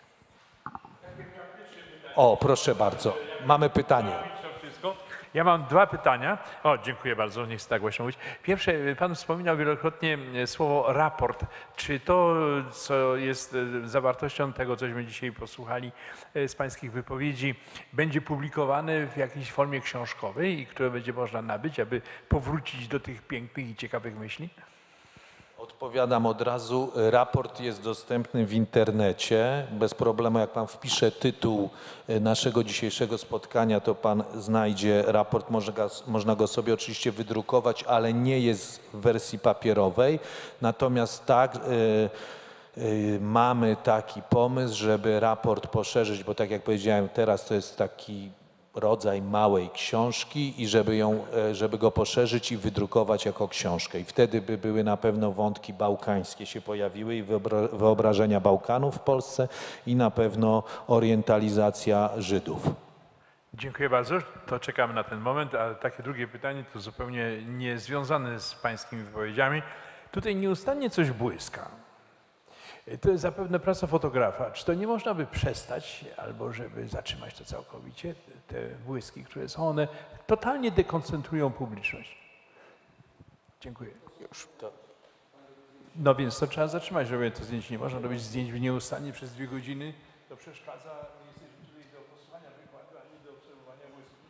O, proszę bardzo, mamy pytanie. Ja mam dwa pytania. O, dziękuję bardzo, nie chcę tak głośno mówić. Pierwsze, pan wspominał wielokrotnie słowo raport. Czy to, co jest zawartością tego, cośmy dzisiaj posłuchali z pańskich wypowiedzi, będzie publikowane w jakiejś formie książkowej i które będzie można nabyć, aby powrócić do tych pięknych i ciekawych myśli? Odpowiadam od razu. Raport jest dostępny w internecie. Bez problemu, jak pan wpisze tytuł naszego dzisiejszego spotkania, to pan znajdzie raport. Można go, można go sobie oczywiście wydrukować, ale nie jest w wersji papierowej. Natomiast tak, y, y, mamy taki pomysł, żeby raport poszerzyć, bo tak jak powiedziałem, teraz to jest taki rodzaj małej książki i żeby, ją, żeby go poszerzyć i wydrukować jako książkę. I wtedy by były na pewno wątki bałkańskie się pojawiły i wyobrażenia Bałkanów w Polsce i na pewno orientalizacja Żydów. Dziękuję bardzo. To czekamy na ten moment. A takie drugie pytanie to zupełnie niezwiązane z pańskimi wypowiedziami. Tutaj nieustannie coś błyska. To jest zapewne praca fotografa. Czy to nie można by przestać, albo żeby zatrzymać to całkowicie, te błyski, które są, one totalnie dekoncentrują publiczność. Dziękuję. Już. No więc to trzeba zatrzymać, żeby to zdjęcie. Nie można robić zdjęć nieustannie przez dwie godziny. To przeszkadza. Nie jesteśmy tutaj do posłuchania wykładu, ani do obserwowania błysków.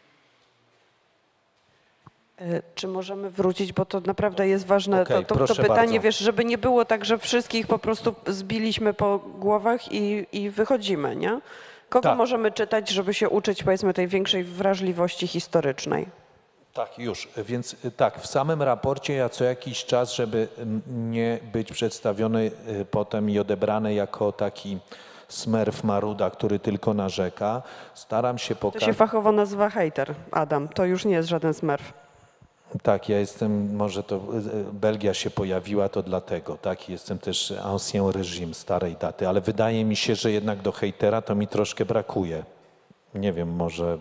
Czy możemy wrócić, bo to naprawdę jest ważne, Okej, to, to, to proszę pytanie, bardzo. wiesz, żeby nie było tak, że wszystkich po prostu zbiliśmy po głowach i, i wychodzimy, nie? Kogo Tak. możemy czytać, żeby się uczyć, powiedzmy, tej większej wrażliwości historycznej? Tak, już. Więc y, tak, w samym raporcie ja co jakiś czas, żeby mm, nie być przedstawiony y, potem i odebrany jako taki smerf maruda, który tylko narzeka, staram się To pokazać... się fachowo nazywa hejter, Adam. To już nie jest żaden smerf. Tak, ja jestem, może to y, Belgia się pojawiła, to dlatego, tak, jestem też ancien régime, starej daty, ale wydaje mi się, że jednak do hejtera to mi troszkę brakuje. Nie wiem, może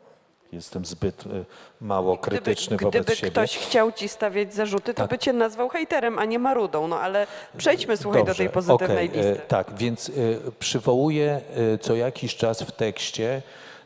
jestem zbyt y, mało krytyczny gdyby, wobec gdyby siebie. ktoś chciał ci stawiać zarzuty, to Tak. by cię nazwał hejterem, a nie marudą. No ale przejdźmy, słuchaj, do tej pozytywnej okej, e, listy. Tak, więc y, przywołuję y, co jakiś czas w tekście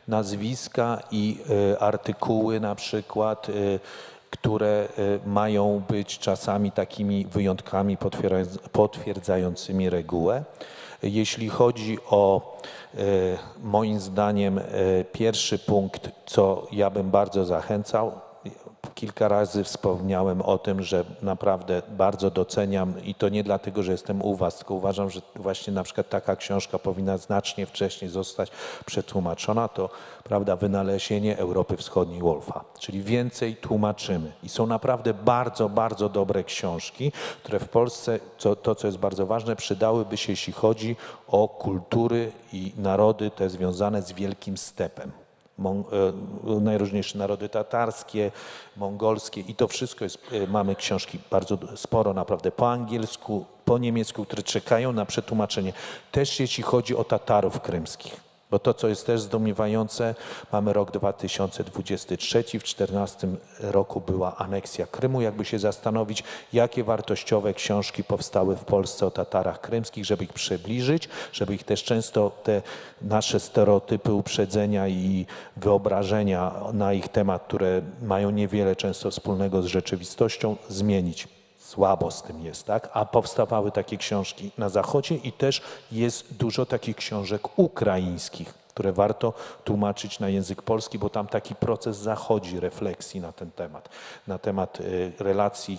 nazwiska i y, artykuły na przykład, y, które y, mają być czasami takimi wyjątkami potwierdzając- potwierdzającymi regułę. Jeśli chodzi o y, moim zdaniem y, pierwszy punkt, co ja bym bardzo zachęcał, kilka razy wspomniałem o tym, że naprawdę bardzo doceniam i to nie dlatego, że jestem u was, tylko uważam, że właśnie na przykład taka książka powinna znacznie wcześniej zostać przetłumaczona, to prawda, wynalezienie Europy Wschodniej Wolfa, czyli więcej tłumaczymy i są naprawdę bardzo, bardzo dobre książki, które w Polsce, co, to co jest bardzo ważne, przydałyby się, jeśli chodzi o kultury i narody te związane z Wielkim Stepem. Mon, e, najróżniejsze narody tatarskie, mongolskie i to wszystko jest, e, mamy książki bardzo sporo naprawdę po angielsku, po niemiecku, które czekają na przetłumaczenie. Też jeśli chodzi o Tatarów krymskich, bo to, co jest też zdumiewające, mamy rok dwa tysiące dwudziesty trzeci, w czternastym roku była aneksja Krymu. Jakby się zastanowić, jakie wartościowe książki powstały w Polsce o Tatarach krymskich, żeby ich przybliżyć, żeby ich też często te nasze stereotypy, uprzedzenia i wyobrażenia na ich temat, które mają niewiele często wspólnego z rzeczywistością, zmienić. Słabo z tym jest, tak? A powstawały takie książki na Zachodzie i też jest dużo takich książek ukraińskich, które warto tłumaczyć na język polski, bo tam taki proces zachodzi refleksji na ten temat, na temat y, relacji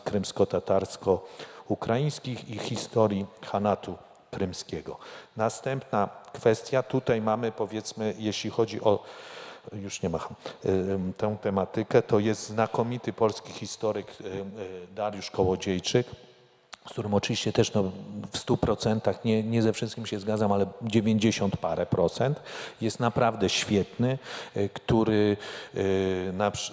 krymsko-tatarsko-ukraińskich i historii Hanatu krymskiego. Następna kwestia, tutaj mamy powiedzmy, jeśli chodzi o już nie macham, tę tematykę, to jest znakomity polski historyk Dariusz Kołodziejczyk, z którym oczywiście też no, w stu procentach, nie, nie ze wszystkim się zgadzam, ale dziewięćdziesiąt parę procent, jest naprawdę świetny, który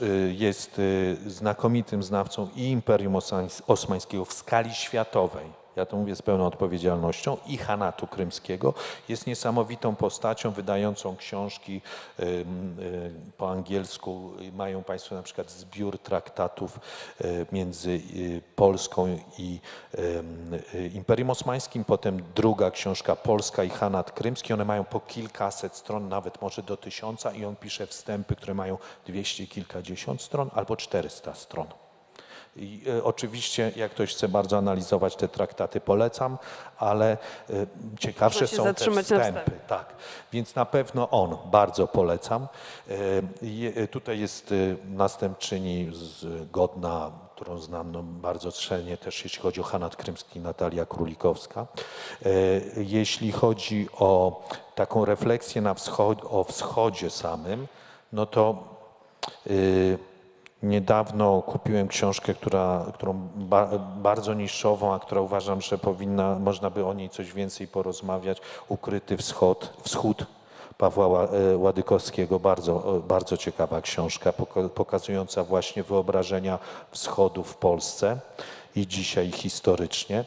jest znakomitym znawcą i Imperium Osmańskiego w skali światowej. ja to mówię z pełną odpowiedzialnością, i Hanatu Krymskiego. Jest niesamowitą postacią, wydającą książki y, y, po angielsku. Mają Państwo na przykład zbiór traktatów y, między y, Polską i y, y, Imperium Osmańskim, potem druga książka Polska i Hanat Krymski. One mają po kilkaset stron, nawet może do tysiąca, i on pisze wstępy, które mają dwieście kilkadziesiąt stron albo czterysta stron. I e, oczywiście, jak ktoś chce bardzo analizować te traktaty, polecam, ale e, ciekawsze Można się są te zatrzymać na wstępy. wstępie. Tak, więc na pewno on, bardzo polecam. E, je, tutaj jest e, następczyni z, godna, którą znam no, bardzo celnie też, jeśli chodzi o Hanat Krymski, Natalia Królikowska. E, jeśli chodzi o taką refleksję na wschod, o wschodzie samym, no to e, niedawno kupiłem książkę, która, którą ba, bardzo niszową, a która uważam, że powinna, można by o niej coś więcej porozmawiać. Ukryty Wschód, Wschód Pawła Ładykowskiego. Bardzo, bardzo ciekawa książka, pokazująca właśnie wyobrażenia Wschodu w Polsce i dzisiaj historycznie.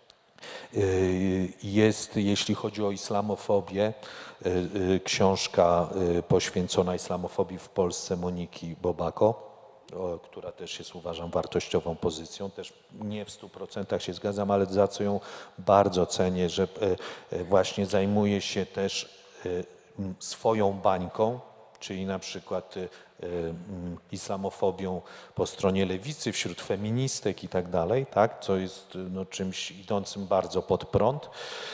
Jest, jeśli chodzi o islamofobię, książka poświęcona islamofobii w Polsce Moniki Bobako, która też jest, uważam, wartościową pozycją. Też nie w stu procentach się zgadzam, ale za co ją bardzo cenię, że właśnie zajmuje się też swoją bańką, czyli na przykład islamofobią po stronie lewicy, wśród feministek i tak dalej, tak, co jest no, czymś idącym bardzo pod prąd.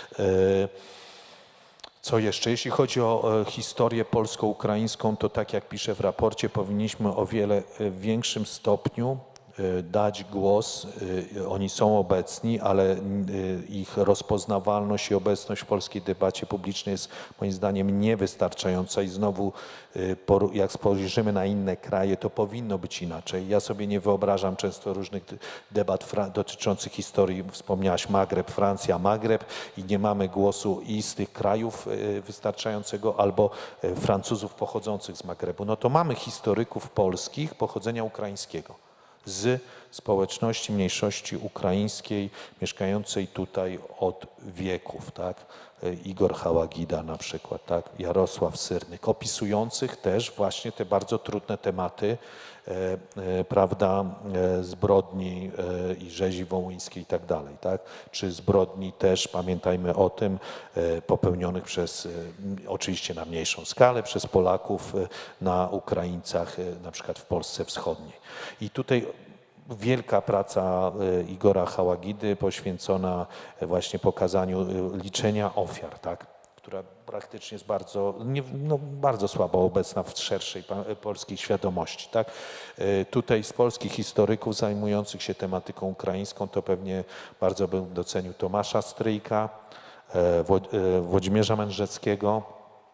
Co jeszcze? Jeśli chodzi o historię polsko-ukraińską, to tak jak piszę w raporcie, powinniśmy o wiele większym stopniu dać głos. Oni są obecni, ale ich rozpoznawalność i obecność w polskiej debacie publicznej jest moim zdaniem niewystarczająca i znowu jak spojrzymy na inne kraje, to powinno być inaczej. Ja sobie nie wyobrażam często różnych debat dotyczących historii. Wspomniałaś Magreb, Francja, Magreb i nie mamy głosu i z tych krajów wystarczającego albo Francuzów pochodzących z Magrebu. No to mamy historyków polskich pochodzenia ukraińskiego z społeczności mniejszości ukraińskiej mieszkającej tutaj od wieków, tak? Igor Hałagida na przykład, tak? Jarosław Syrnyk, opisujących też właśnie te bardzo trudne tematy, e, e, prawda, e, zbrodni e, i rzezi wołyńskiej i tak dalej, tak? Czy zbrodni też, pamiętajmy o tym, e, popełnionych przez, e, oczywiście na mniejszą skalę, przez Polaków e, na Ukraińcach, e, na przykład w Polsce Wschodniej. I tutaj wielka praca Igora Hałagidy poświęcona właśnie pokazaniu liczenia ofiar, tak, która praktycznie jest bardzo, nie, no, bardzo słabo obecna w szerszej polskiej świadomości. Tak. Tutaj z polskich historyków zajmujących się tematyką ukraińską to pewnie bardzo bym docenił Tomasza Stryjka, Włodzimierza Mędrzeckiego,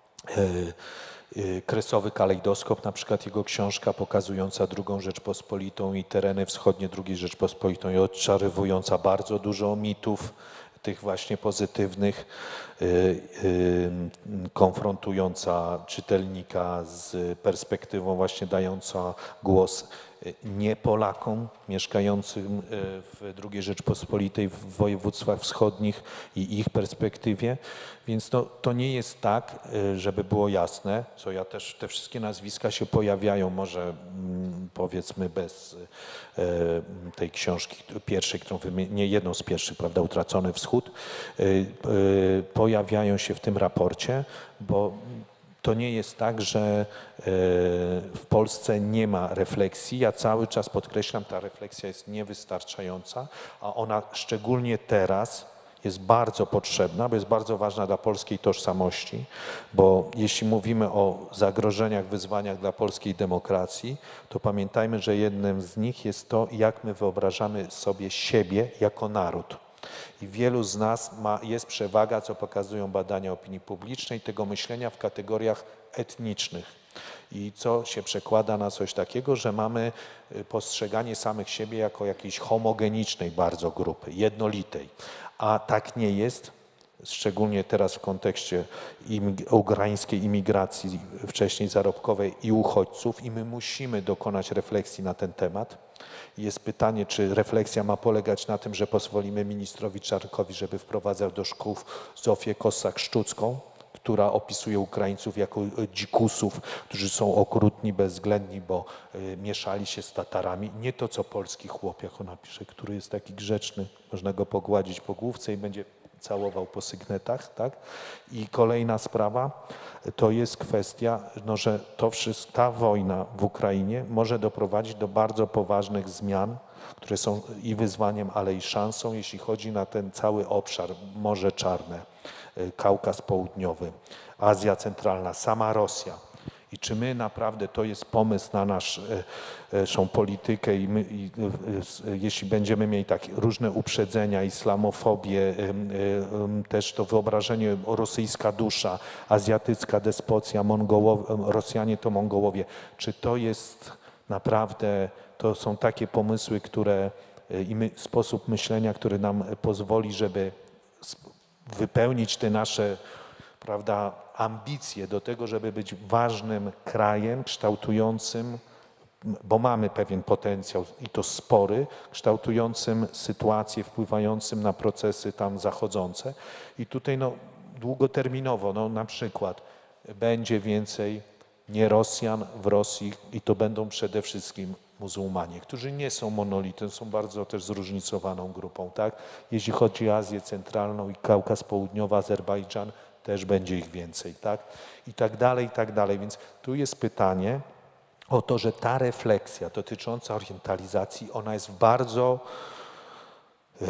Kresowy kalejdoskop, na przykład jego książka pokazująca drugą Rzeczpospolitą i tereny wschodnie drugiej Rzeczpospolitą i odczarowująca bardzo dużo mitów, tych właśnie pozytywnych, konfrontująca czytelnika z perspektywą właśnie dająca głos nie Polakom mieszkającym w drugiej Rzeczpospolitej, w województwach wschodnich i ich perspektywie. Więc to, to nie jest tak, żeby było jasne, co ja też, te wszystkie nazwiska się pojawiają, może powiedzmy bez tej książki pierwszej, którą wymienię, nie jedną z pierwszych, prawda, Utracony Wschód, pojawiają się w tym raporcie, bo to nie jest tak, że w Polsce nie ma refleksji. Ja cały czas podkreślam, ta refleksja jest niewystarczająca, a ona szczególnie teraz jest bardzo potrzebna, bo jest bardzo ważna dla polskiej tożsamości, bo jeśli mówimy o zagrożeniach, wyzwaniach dla polskiej demokracji, to pamiętajmy, że jednym z nich jest to, jak my wyobrażamy sobie siebie jako naród. I wielu z nas ma, jest przewaga, co pokazują badania opinii publicznej, tego myślenia w kategoriach etnicznych. I co się przekłada na coś takiego, że mamy postrzeganie samych siebie jako jakiejś homogenicznej bardzo grupy, jednolitej. A tak nie jest. szczególnie teraz w kontekście imig- ukraińskiej imigracji wcześniej zarobkowej i uchodźców i my musimy dokonać refleksji na ten temat. Jest pytanie, czy refleksja ma polegać na tym, że pozwolimy ministrowi Czarnkowi, żeby wprowadzał do szkół Zofię Kossak-Szczucką, która opisuje Ukraińców jako dzikusów, którzy są okrutni, bezwzględni, bo y, mieszali się z Tatarami. Nie to, co polski chłop, jak ona pisze, który jest taki grzeczny, można go pogładzić po główce i będzie całował po sygnetach, tak? I kolejna sprawa to jest kwestia, no, że to wszystko, ta wojna w Ukrainie może doprowadzić do bardzo poważnych zmian, które są i wyzwaniem, ale i szansą, jeśli chodzi na ten cały obszar, Morze Czarne, Kaukaz Południowy, Azja Centralna, sama Rosja. I czy my naprawdę, to jest pomysł na naszą politykę i, my, i jeśli będziemy mieli takie różne uprzedzenia, islamofobię, też to wyobrażenie rosyjska dusza, azjatycka despocja, Mongołowie, Rosjanie to Mongołowie, czy to jest naprawdę, to są takie pomysły, które i my, sposób myślenia, który nam pozwoli, żeby wypełnić te nasze, prawda, ambicje do tego, żeby być ważnym krajem kształtującym, bo mamy pewien potencjał i to spory, kształtującym sytuację, wpływającym na procesy tam zachodzące. I tutaj no, długoterminowo, no, na przykład będzie więcej nie Rosjan w Rosji i to będą przede wszystkim muzułmanie, którzy nie są monolitem, są bardzo też zróżnicowaną grupą, tak? Jeśli chodzi o Azję Centralną i Kaukaz Południowy, Azerbejdżan, też będzie ich więcej, tak? I tak dalej, i tak dalej. Więc tu jest pytanie o to, że ta refleksja dotycząca orientalizacji, ona jest bardzo e,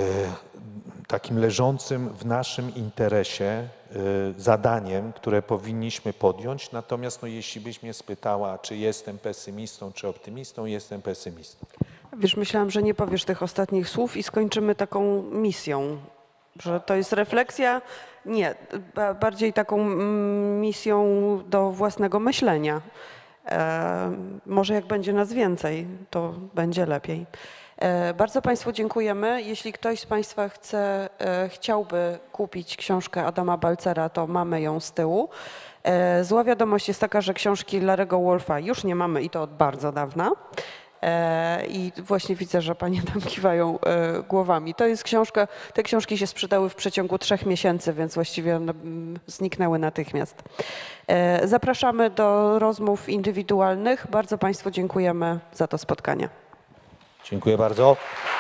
takim leżącym w naszym interesie e, zadaniem, które powinniśmy podjąć. Natomiast no, jeśli byś mnie spytała, czy jestem pesymistą, czy optymistą, jestem pesymistą. Wiesz, myślałam, że nie powiesz tych ostatnich słów i skończymy taką misją, że to jest refleksja, nie, ba- bardziej taką mm, misją do własnego myślenia. E, może jak będzie nas więcej, to będzie lepiej. E, bardzo Państwu dziękujemy. Jeśli ktoś z Państwa chce, e, chciałby kupić książkę Adama Balcera, to mamy ją z tyłu. E, zła wiadomość jest taka, że książki Larry'ego Wolfa już nie mamy i to od bardzo dawna. E, I właśnie widzę, że panie tam kiwają e, głowami. To jest książka, te książki się sprzedały w przeciągu trzech miesięcy, więc właściwie one mm, zniknęły natychmiast. E, Zapraszamy do rozmów indywidualnych. Bardzo Państwu dziękujemy za to spotkanie. Dziękuję bardzo.